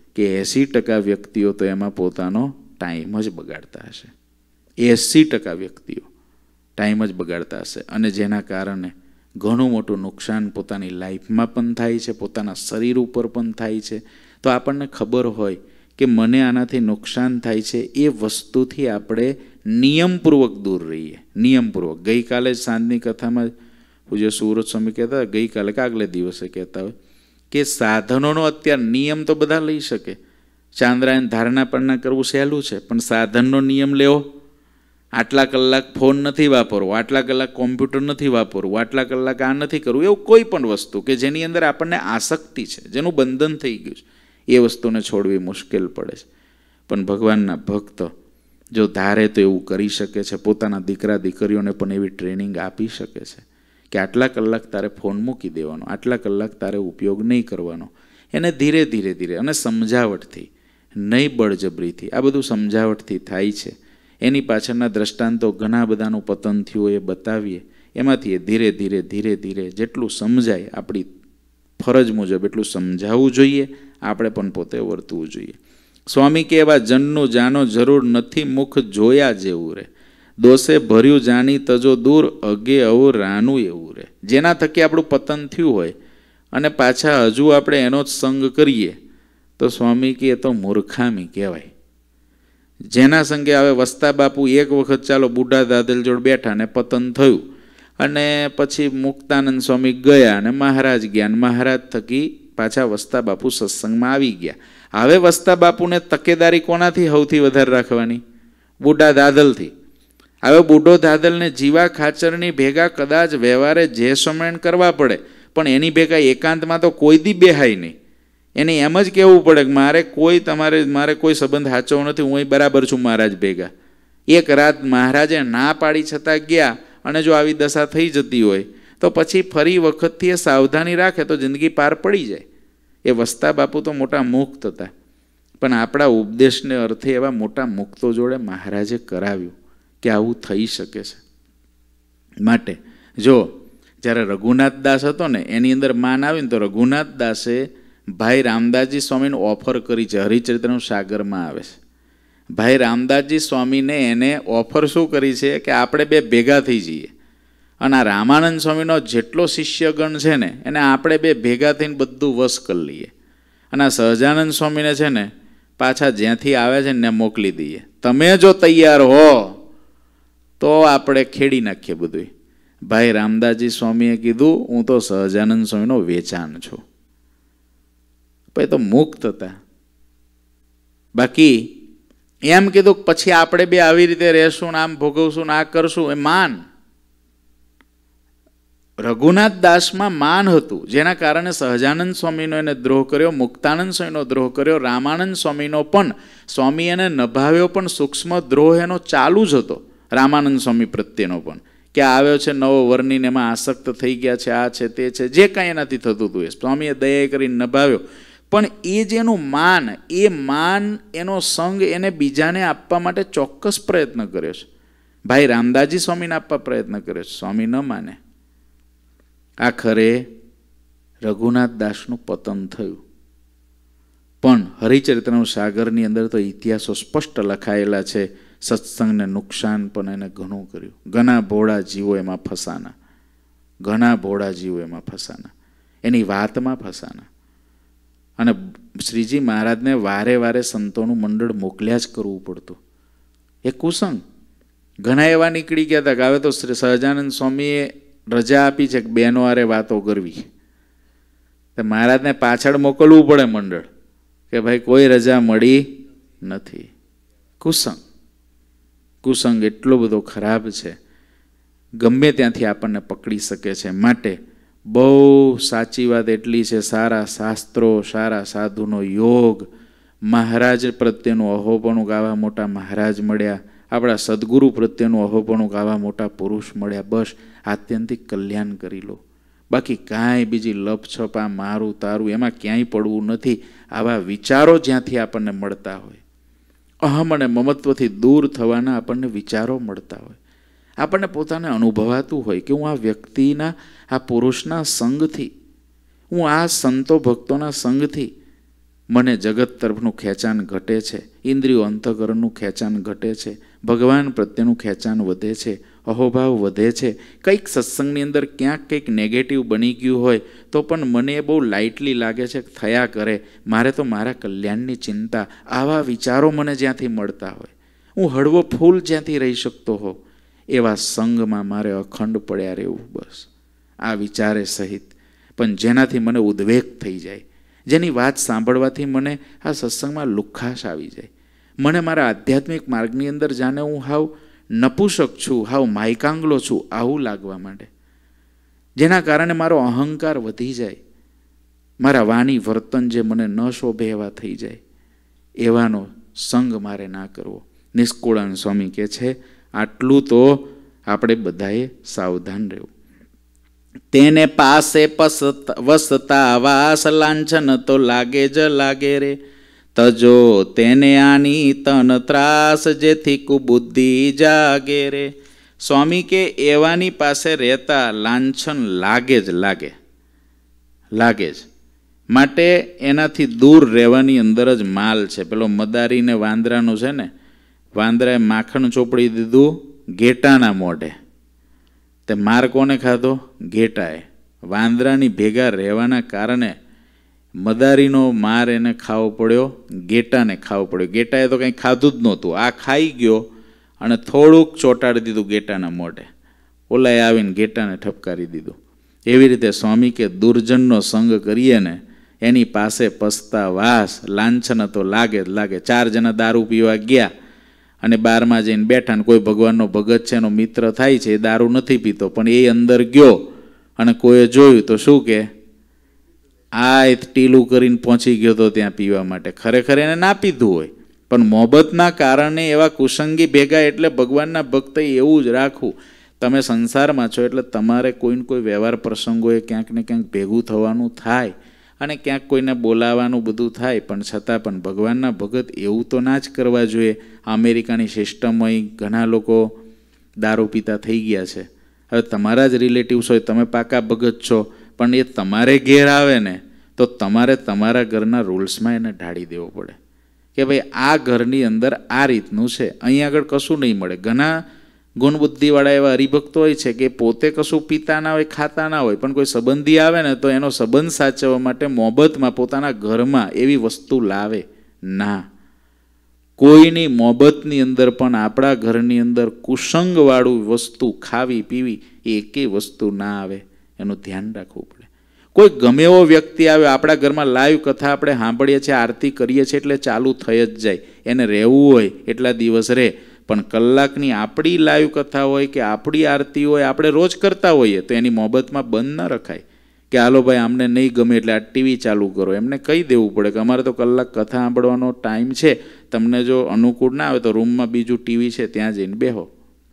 કે એંસી ટકા વ્યક્તિઓ તો એમાં પોતાનો ટાઈમ જ બગાડતા હશે. એંસી ટકા વ્યક્તિઓ ટાઈમ જ બગાડતા હશે અને જેના કારણે ઘણું મોટું નુકસાન પોતાની લાઈફમાં પણ થાય છે, પોતાના શરીર ઉપર પણ થાય છે. તો આપણને ખબર હોય કે મને આનાથી નુકસાન થાય છે, એ વસ્તુથી આપણે નિયમપૂર્વક દૂર રહીએ. નિયમપૂર્વક. ગઈકાલે સાંજની કથામાં પૂજ્ય સુરત સ્વામી કહેતા, ગઈકાલે કે આગલે દિવસે કહેતા હોય કે સાધનોનો અત્યારે નિયમ તો બધા લઈ શકે. ચાંદ્રાયન ધારણા પરના કરવું સહેલું છે, પણ સાધનનો નિયમ લેવો. આટલા કલાક ફોન નથી વાપરવો, આટલા કલાક કોમ્પ્યુટર નથી વાપરવું, આટલા કલાક આ નથી કરવું, એવું કોઈ પણ વસ્તુ કે જેની અંદર આપણને આસક્તિ છે, જેનું બંધન થઈ ગયું છે, એ વસ્તુને છોડવી મુશ્કેલ પડે છે. પણ ભગવાનના ભક્ત જો ધારે તો એવું કરી શકે છે. પોતાના દીકરા દીકરીઓને પણ એવી ટ્રેનિંગ આપી શકે છે કે આટલા કલાક તારે ફોન મૂકી દેવાનો, આટલા કલાક તારે ઉપયોગ નહીં કરવાનો. એને ધીરે ધીરે ધીરે અને સમજાવટથી, નહીં બળજબરીથી, આ બધું સમજાવટથી થાય છે. એની પાછળના દ્રષ્ટાંતો ઘણા બધાનું પતન થયું એ બતાવીએ. એમાંથી એ ધીરે ધીરે ધીરે ધીરે જેટલું સમજાય આપણી ફરજ મુજબ એટલું સમજાવવું જોઈએ, આપણે પણ પોતે વર્તવું જોઈએ. સ્વામી કે એવા જનનું જાનો જરૂર નથી મુખ જોયા જેવું રે, દોષે ભર્યું જાણી તજો દૂર, અગે અવું રાનું એવું રે. જેના થકી આપણું પતન થયું હોય અને પાછા હજુ આપણે એનો જ સંગ કરીએ તો સ્વામી કે એ તો મૂર્ખામી કહેવાય. જેના સંગે હવે વસ્તા બાપુ એક વખત ચાલો બુઢા દાદલ જોડ બેઠા ને પતન થયું અને પછી મુક્તાનંદ સ્વામી ગયા અને મહારાજ ગયા અને મહારાજ થકી પાછા વસ્તા બાપુ સત્સંગમાં આવી ગયા. હવે વસ્તા બાપુને તકેદારી કોનાથી સૌથી વધારે રાખવાની? બુઢા દાદલથી. હવે બુઢો દાદલને જીવા ખાચરની ભેગા કદાચ વ્યવહારે જે સમરણ કરવા પડે, પણ એની ભેગા એકાંતમાં તો કોઈ દી બેહાય નહીં. એને એમ જ કહેવું પડે કે મારે કોઈ તમારે મારે કોઈ સંબંધ સાચવો નથી, હું બરાબર છું મહારાજ ભેગા. એક રાત મહારાજે ના પાડી છતાં ગયા અને જો આવી દશા થઈ જતી હોય તો પછી ફરી વખતથી એ સાવધાની રાખે તો જિંદગી પાર પડી જાય. એ વસ્તા બાપુ તો મોટા મુક્ત હતા, પણ આપણા ઉપદેશને અર્થે એવા મોટા મુક્તો જોડે મહારાજે કરાવ્યું કે આવું થઈ શકે છે. માટે જો જ્યારે રઘુનાથ દાસ હતો ને એની અંદર માન આવ્યું ને તો રઘુનાથ દાસે ભાઈ રામદાસજી સ્વામીને ઓફર કરી છે. હરિચરિત્રનું સાગરમાં આવે છે. ભાઈ રામદાસજી સ્વામીને એને ઓફર શું કરી છે કે આપણે બે ભેગા થઈ જઈએ અને આ રામાનંદ સ્વામીનો જેટલો શિષ્યગણ છે ને એને આપણે બે ભેગા થઈને બધું વશ કરી લઈએ અને આ સહજાનંદ સ્વામીને છે ને પાછા જ્યાંથી આવે છે ને મોકલી દઈએ. તમે જો તૈયાર હો તો આપણે ખેડી નાખીએ બધું. ભાઈ રામદાસજી સ્વામીએ કીધું હું તો સહજાનંદ સ્વામીનો વેચાણ છું. પછી તો મુક્ત હતા. બાકી એમ કીધું પછી આપણે બે આવી રીતે રહેશું ને આમ ભોગવશું ને આ કરશું, એ માન. રઘુનાથ દાસમાં માન હતું, જેના કારણે સહજાનંદ સ્વામીનો એને દ્રોહ કર્યો, મુક્તાનંદ સ્વામીનો દ્રોહ કર્યો, રામાનંદ સ્વામીનો પણ સ્વામી એને નભાવ્યો, પણ સૂક્ષ્મ દ્રોહ એનો ચાલુ જ હતો. રામાનંદ સ્વામી પ્રત્યેનો પણ કે આવ્યો છે નવો વર્ણીને એમાં આસક્ત થઈ ગયા છે, આ છે તે છે, જે કાંઈ એનાથી થતું હતું એ સ્વામીએ દયા કરીને નભાવ્યો. પણ એ જેનું માન, એ માન એનો સંગ એને બીજાને આપવા માટે ચોક્કસ પ્રયત્ન કર્યો છે. ભાઈ રામદાસજી સ્વામીને આપવા પ્રયત્ન કર્યો છે, સ્વામી ન માને. આખરે રઘુનાથ દાસનું પતન થયું. પણ હરિચરિત્રનું સાગરની અંદર તો ઇતિહાસો સ્પષ્ટ લખાયેલા છે. સત્સંગને નુકસાન પણ એને ઘણું કર્યું. ઘણા ભોળા જીવો એમાં ફસાના, ઘણા ભોળા જીવો એમાં ફસાના, એની વાતમાં ફસાના. અને શ્રીજી મહારાજને વારે વારે સંતોનું મંડળ મોકલ્યા જ કરવું પડતું. એ કુસંગ ઘણા એવા નીકળી ગયા હતા કે હવે તો સહજાનંદ સ્વામીએ રજા આપી છે કે બેનો હારે વાતો કરવી. તો મહારાજને પાછળ મોકલવું પડે મંડળ કે ભાઈ કોઈ રજા મળી નથી. કુસંગ કુસંગ એટલો બધો ખરાબ છે, ગમે ત્યાંથી આપણને પકડી શકે છે. માટે બહુ સાચી વાત એટલી છે, સારા શાસ્ત્રો, સારા સાધુનો યોગ, મહારાજ પ્રત્યેનું અહોપણું ગાવા મોટા મહારાજ મળ્યા, આપણા સદગુરુ પ્રત્યેનું અહોપણું ગાવા મોટા પુરુષ મળ્યા. બસ આત્યંતિક કલ્યાણ કરી લો. બાકી કાંઈ બીજી લપછપ આ મારું તારું એમાં ક્યાંય પડવું નથી. આવા વિચારો જ્યાંથી આપણને મળતા હોય, અહમ અને મમત્વથી દૂર થવાના આપણને વિચારો મળતા હોય, આપણને પોતાને અનુભવાતું હોય કે હું આ વ્યક્તિના, આ પુરુષના સંગથી, હું આ સંતો ભક્તોના સંગથી મને જગત તરફનું ખેંચાણ ઘટે છે, ઇન્દ્રિયો અંતઃકરણનું ખેંચાણ ઘટે છે, ભગવાન પ્રત્યેનું ખેંચાણ વધે છે, અહોભાવ વધે છે. કંઈક સત્સંગની અંદર ક્યાંક કંઈક નેગેટિવ બની ગયું હોય તો પણ મને એ બહુ લાઇટલી લાગે છે કે થયા કરે, મારે તો મારા કલ્યાણની ચિંતા. આવા વિચારો મને જ્યાંથી મળતા હોય, હું હળવો ફૂલ જ્યાંથી રહી શકતો હો, એવા સંગમાં મારે અખંડ પડ્યા રહેવું. બસ આ વિચારે સહિત, પણ જેનાથી મને ઉદ્વેગ થઈ જાય, જેની વાત સાંભળવાથી મને આ સત્સંગમાં લુખાશ આવી જાય, મને મારા આધ્યાત્મિક માર્ગની અંદર જાણે હું હાવ નપુસક છું, હાવ માયકાંગલો છું આવું લાગવા માંડે, જેના કારણે મારો અહંકાર વધી જાય, મારા વાણી વર્તન જે મને ન શોભે એવા થઈ જાય, એવાનો સંગ મારે ના કરવો. નિષ્કુળાનંદ સ્વામી કહે છે આટલું તો આપણે બધાએ સાવધાન રહેવું. તેને પાસે વસતા વાસ લાંછન તો લાગે જ લાગે રે, તજો તેને આની તન ત્રાસ જેથી કુબુદ્ધિ જાગે રે. સ્વામી કે એવાની પાસે રહેતા લાંછન લાગે જ લાગે લાગે જ માટે એનાથી દૂર રહેવાની અંદર જ માલ છે. પેલો મદારીને વાંદરાનું છે ને, વાંદરાએ માખણ ચોપડી દીધું ઘેટાના મોઢે, તે માર કોને ખાધો? ઘેટાએ. વાંદરાની ભેગા રહેવાના કારણે મદારીનો માર એને ખાવો પડ્યો, ઘેટાને ખાવો પડ્યો. ઘેટાએ તો કંઈ ખાધું જ નહોતું, આ ખાઈ ગયો અને થોડુંક ચોંટાડી દીધું ઘેટાના મોઢે, ઓલાએ આવીને ઘેટાને ઠપકારી દીધું. એવી રીતે સ્વામી કે દુર્જનનો સંગ કરીએ ને એની પાસે પસ્તા વાસ લાંછન તો લાગે જ લાગે. ચાર જણા દારૂ પીવા ગયા અને બારમાં જઈને બેઠા ને કોઈ ભગવાનનો ભગત છે, એનો મિત્ર થાય છે, એ દારૂ નથી પીતો, પણ એ અંદર ગયો અને કોઈએ જોયું તો શું કે આ ટીલું કરીને પહોંચી ગયો તો ત્યાં પીવા માટે. ખરેખર એને ના પીધું હોય, પણ મોહબ્બતના કારણે એવા કુસંગી ભેગા. એટલે ભગવાનના ભક્ત એવું જ રાખવું. તમે સંસારમાં છો એટલે તમારે કોઈને કોઈ વ્યવહાર પ્રસંગોએ ક્યાંક ને ક્યાંક ભેગું થવાનું થાય અને ક્યાંક કોઈને બોલાવાનું બધું થાય, પણ છતાં પણ ભગવાનના ભગત એવું તો ના જ કરવા જોઈએ. અમેરિકાની સિસ્ટમમાં ઘણા લોકો દારૂ પીતા થઈ ગયા છે. હવે તમારા જ રિલેટિવ્સ હોય, તમે પાકા ભગત છો, પણ એ તમારે ઘેર આવે ને તો તમારે તમારા ઘરના રૂલ્સમાં એને ઢાળી દેવો પડે કે ભાઈ આ ઘરની અંદર આ રીતનું છે, અહીં આગળ કશું નહીં મળે. ઘણા ગુણબુદ્ધિવાળા એવા હરિભક્તો હોય છે કે પોતે કશું પીતા ના હોય, ખાતા ના હોય, પણ કોઈ સંબંધી આવે ને તો એનો સંબંધ સાચવવા માટે મોહબ્બતમાં પોતાના ઘરમાં એવી વસ્તુ લાવે ના. કોઈની મોહબ્બતની અંદર પણ આપણા ઘરની અંદર કુસંગવાળું વસ્તુ ખાવી પીવી એ એકેય વસ્તુ ના આવે, એનું ધ્યાન રાખવું પડે. કોઈ ગમે એવો વ્યક્તિ આવે, આપણા ઘરમાં લાઈવ કથા આપણે સાંભળીએ છીએ, આરતી કરીએ છીએ એટલે ચાલુ થઈ જ જાય, એને રહેવું હોય એટલા દિવસ રહે. પણ કલાકની આપણી લાઈવ કથા હોય કે આપણી આરતી હોય, આપણે રોજ કરતા હોઈએ, તો એની મોહબ્બતમાં બંધ ન રખાય કે હાલો ભાઈ આમને નહીં ગમે એટલે આ ટીવી ચાલુ કરો. એમને કહી દેવું પડે કે અમારે તો કલાક કથા સાંભળવાનો ટાઈમ છે, તમને જો અનુકૂળ ના આવે તો રૂમમાં બીજું ટીવી છે ત્યાં જઈને બેહો.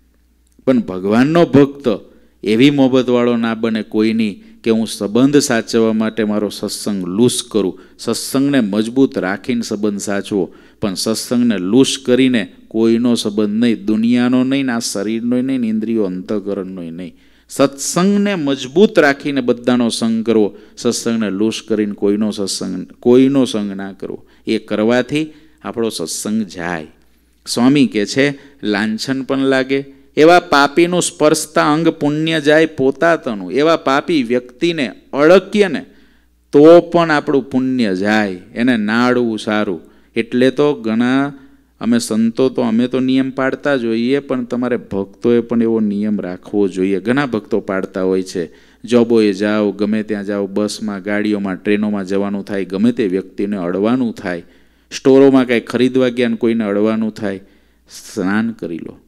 પણ ભગવાનનો ભક્ત એવી મોહબ્બતવાળો ના બને કોઈની કે હું સંબંધ સાચવવા માટે મારો સત્સંગ લૂસ કરું. સત્સંગને મજબૂત રાખીને સંબંધ સાચવો, પણ સત્સંગને લૂસ કરીને કોઈનો સંબંધ નહીં, દુનિયાનો નહીં, આ શરીરનો નહીં, ઇન્દ્રિયો અંતઃકરણનો નહીં. સત્સંગને મજબૂત રાખીને બધાનો સંગ કરવો, સત્સંગને લૂસ કરીને કોઈનો સત્સંગ કોઈનો સંગ ના કરવો. એ કરવાથી આપણો સત્સંગ જાય. સ્વામી કહે છે લાંછન પણ લાગે. એવા પાપીનું સ્પર્શતા અંગ પુણ્ય જાય પોતાતનું. એવા પાપી વ્યક્તિને અળકીએ ને તો પણ આપણું પુણ્ય જાય, એને નાડવું સારું. એટલે તો ઘણા અમે સંતો તો અમે તો નિયમ પાડતા જોઈએ, પણ તમારે ભક્તોએ પણ એવો નિયમ રાખવો જોઈએ. ઘણા ભક્તો પાડતા હોય છે, જોબોએ જાઓ, ગમે ત્યાં જાઓ, બસમાં, ગાડીઓમાં, ટ્રેનોમાં જવાનું થાય, ગમે તે વ્યક્તિને અડવાનું થાય, સ્ટોરોમાં કાંઈ ખરીદવા ગયા ને કોઈને અડવાનું થાય, સ્નાન કરી લો.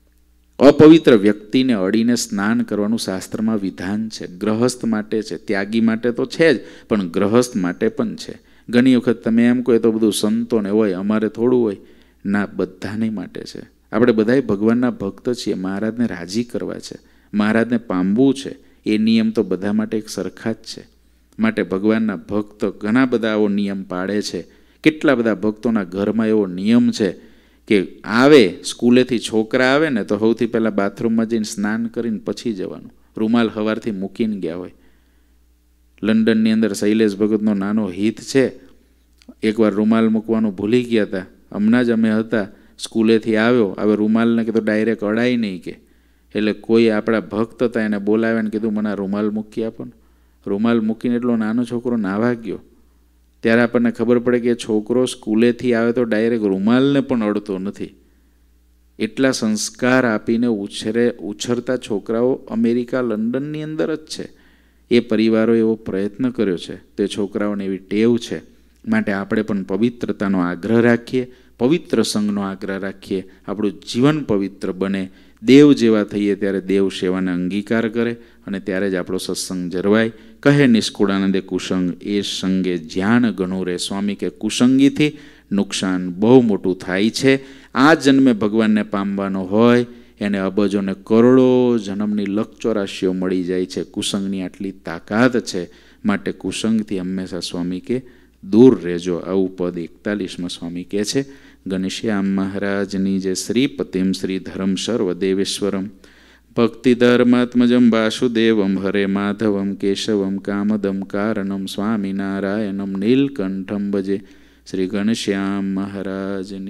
અપવિત્ર વ્યક્તિને અડીને સ્નાન કરવાનું શાસ્ત્રમાં વિધાન છે. ગ્રહસ્થ માટે છે, ત્યાગી માટે તો છે જ, પણ ગ્રહસ્થ માટે પણ છે. ઘણી વખત તમે એમ કહો તો બધું સંતોને હોય, અમારે થોડું હોય ના, બધાને માટે છે. આપણે બધાય ભગવાનના ભક્ત છીએ, મહારાજને રાજી કરવા છે, મહારાજને પામવું છે. એ નિયમ તો બધા માટે એક સરખા જ છે. માટે ભગવાનના ભક્ત ઘણા બધા આવો નિયમ પાડે છે. કેટલા બધા ભક્તોના ઘરમાં એવો નિયમ છે કે આવે સ્કૂલેથી છોકરા આવે ને તો સૌથી પહેલાં બાથરૂમમાં જઈને સ્નાન કરીને પછી જવાનું. રૂમાલ સવારથી મૂકીને ગયા હોય. લંડનની અંદર શૈલેષ ભગતનો નાનો હિત છે, એકવાર રૂમાલ મૂકવાનું ભૂલી ગયા હતા. હમણાં જ અમે હતા, સ્કૂલેથી આવ્યો, હવે રૂમાલને કીધું ડાયરેક્ટ અડાય નહીં કે, એટલે કોઈ આપણા ભક્ત હતા એને બોલાવ્યા ને કીધું મને આ રૂમાલ મૂકી આપો ને. રૂમાલ મૂકીને એટલો નાનો છોકરો નાવા ગયો. ત્યારે આપણને ખબર પડે કે છોકરો સ્કૂલેથી આવે તો ડાયરેક્ટ રૂમાલને પણ અડતો નથી. એટલા સંસ્કાર આપીને ઉછરે ઉછરતા છોકરાઓ અમેરિકા, લંડનની અંદર જ છે. એ પરિવારો એવો પ્રયત્ન કર્યો છે, તે છોકરાઓને એવી ટેવ છે. માટે આપણે પણ પવિત્રતાનો આગ્રહ રાખીએ, પવિત્ર સંઘનો આગ્રહ રાખીએ, આપણું જીવન પવિત્ર બને. દેવ જેવા થઈએ ત્યારે દેવ સેવાને અંગીકાર કરે અને ત્યારે જ આપણો સત્સંગ જરવાય. કહે નિષ્કુળાનંદે કુસંગ એ સંગે જ્ઞાન ઘણું રહે. સ્વામી કે કુસંગીથી નુકસાન બહુ મોટું થાય છે. આ જન્મે ભગવાનને પામવાનો હોય એને અબજોને કરોડો જન્મની લક્ષચોરાશીઓ મળી જાય છે. કુસંગની આટલી તાકાત છે. માટે કુસંગથી હંમેશા સ્વામી કે દૂર રહેજો. આવું પદ એકતાલીસમાં સ્વામી કહે છે. ઘનશ્યામ મહારાજની જે શ્રીપતિમ શ્રી ધર્મ સર્વદેવેશ્વરમ ભક્તિધર્માત્મજમ વાસુદેવમ હરે માધવમ કેશવમ કામદમ કારણમ સ્વામિનારાયણમ નીલકંઠમ ભજે. શ્રી ઘનશ્યામ મહારાજની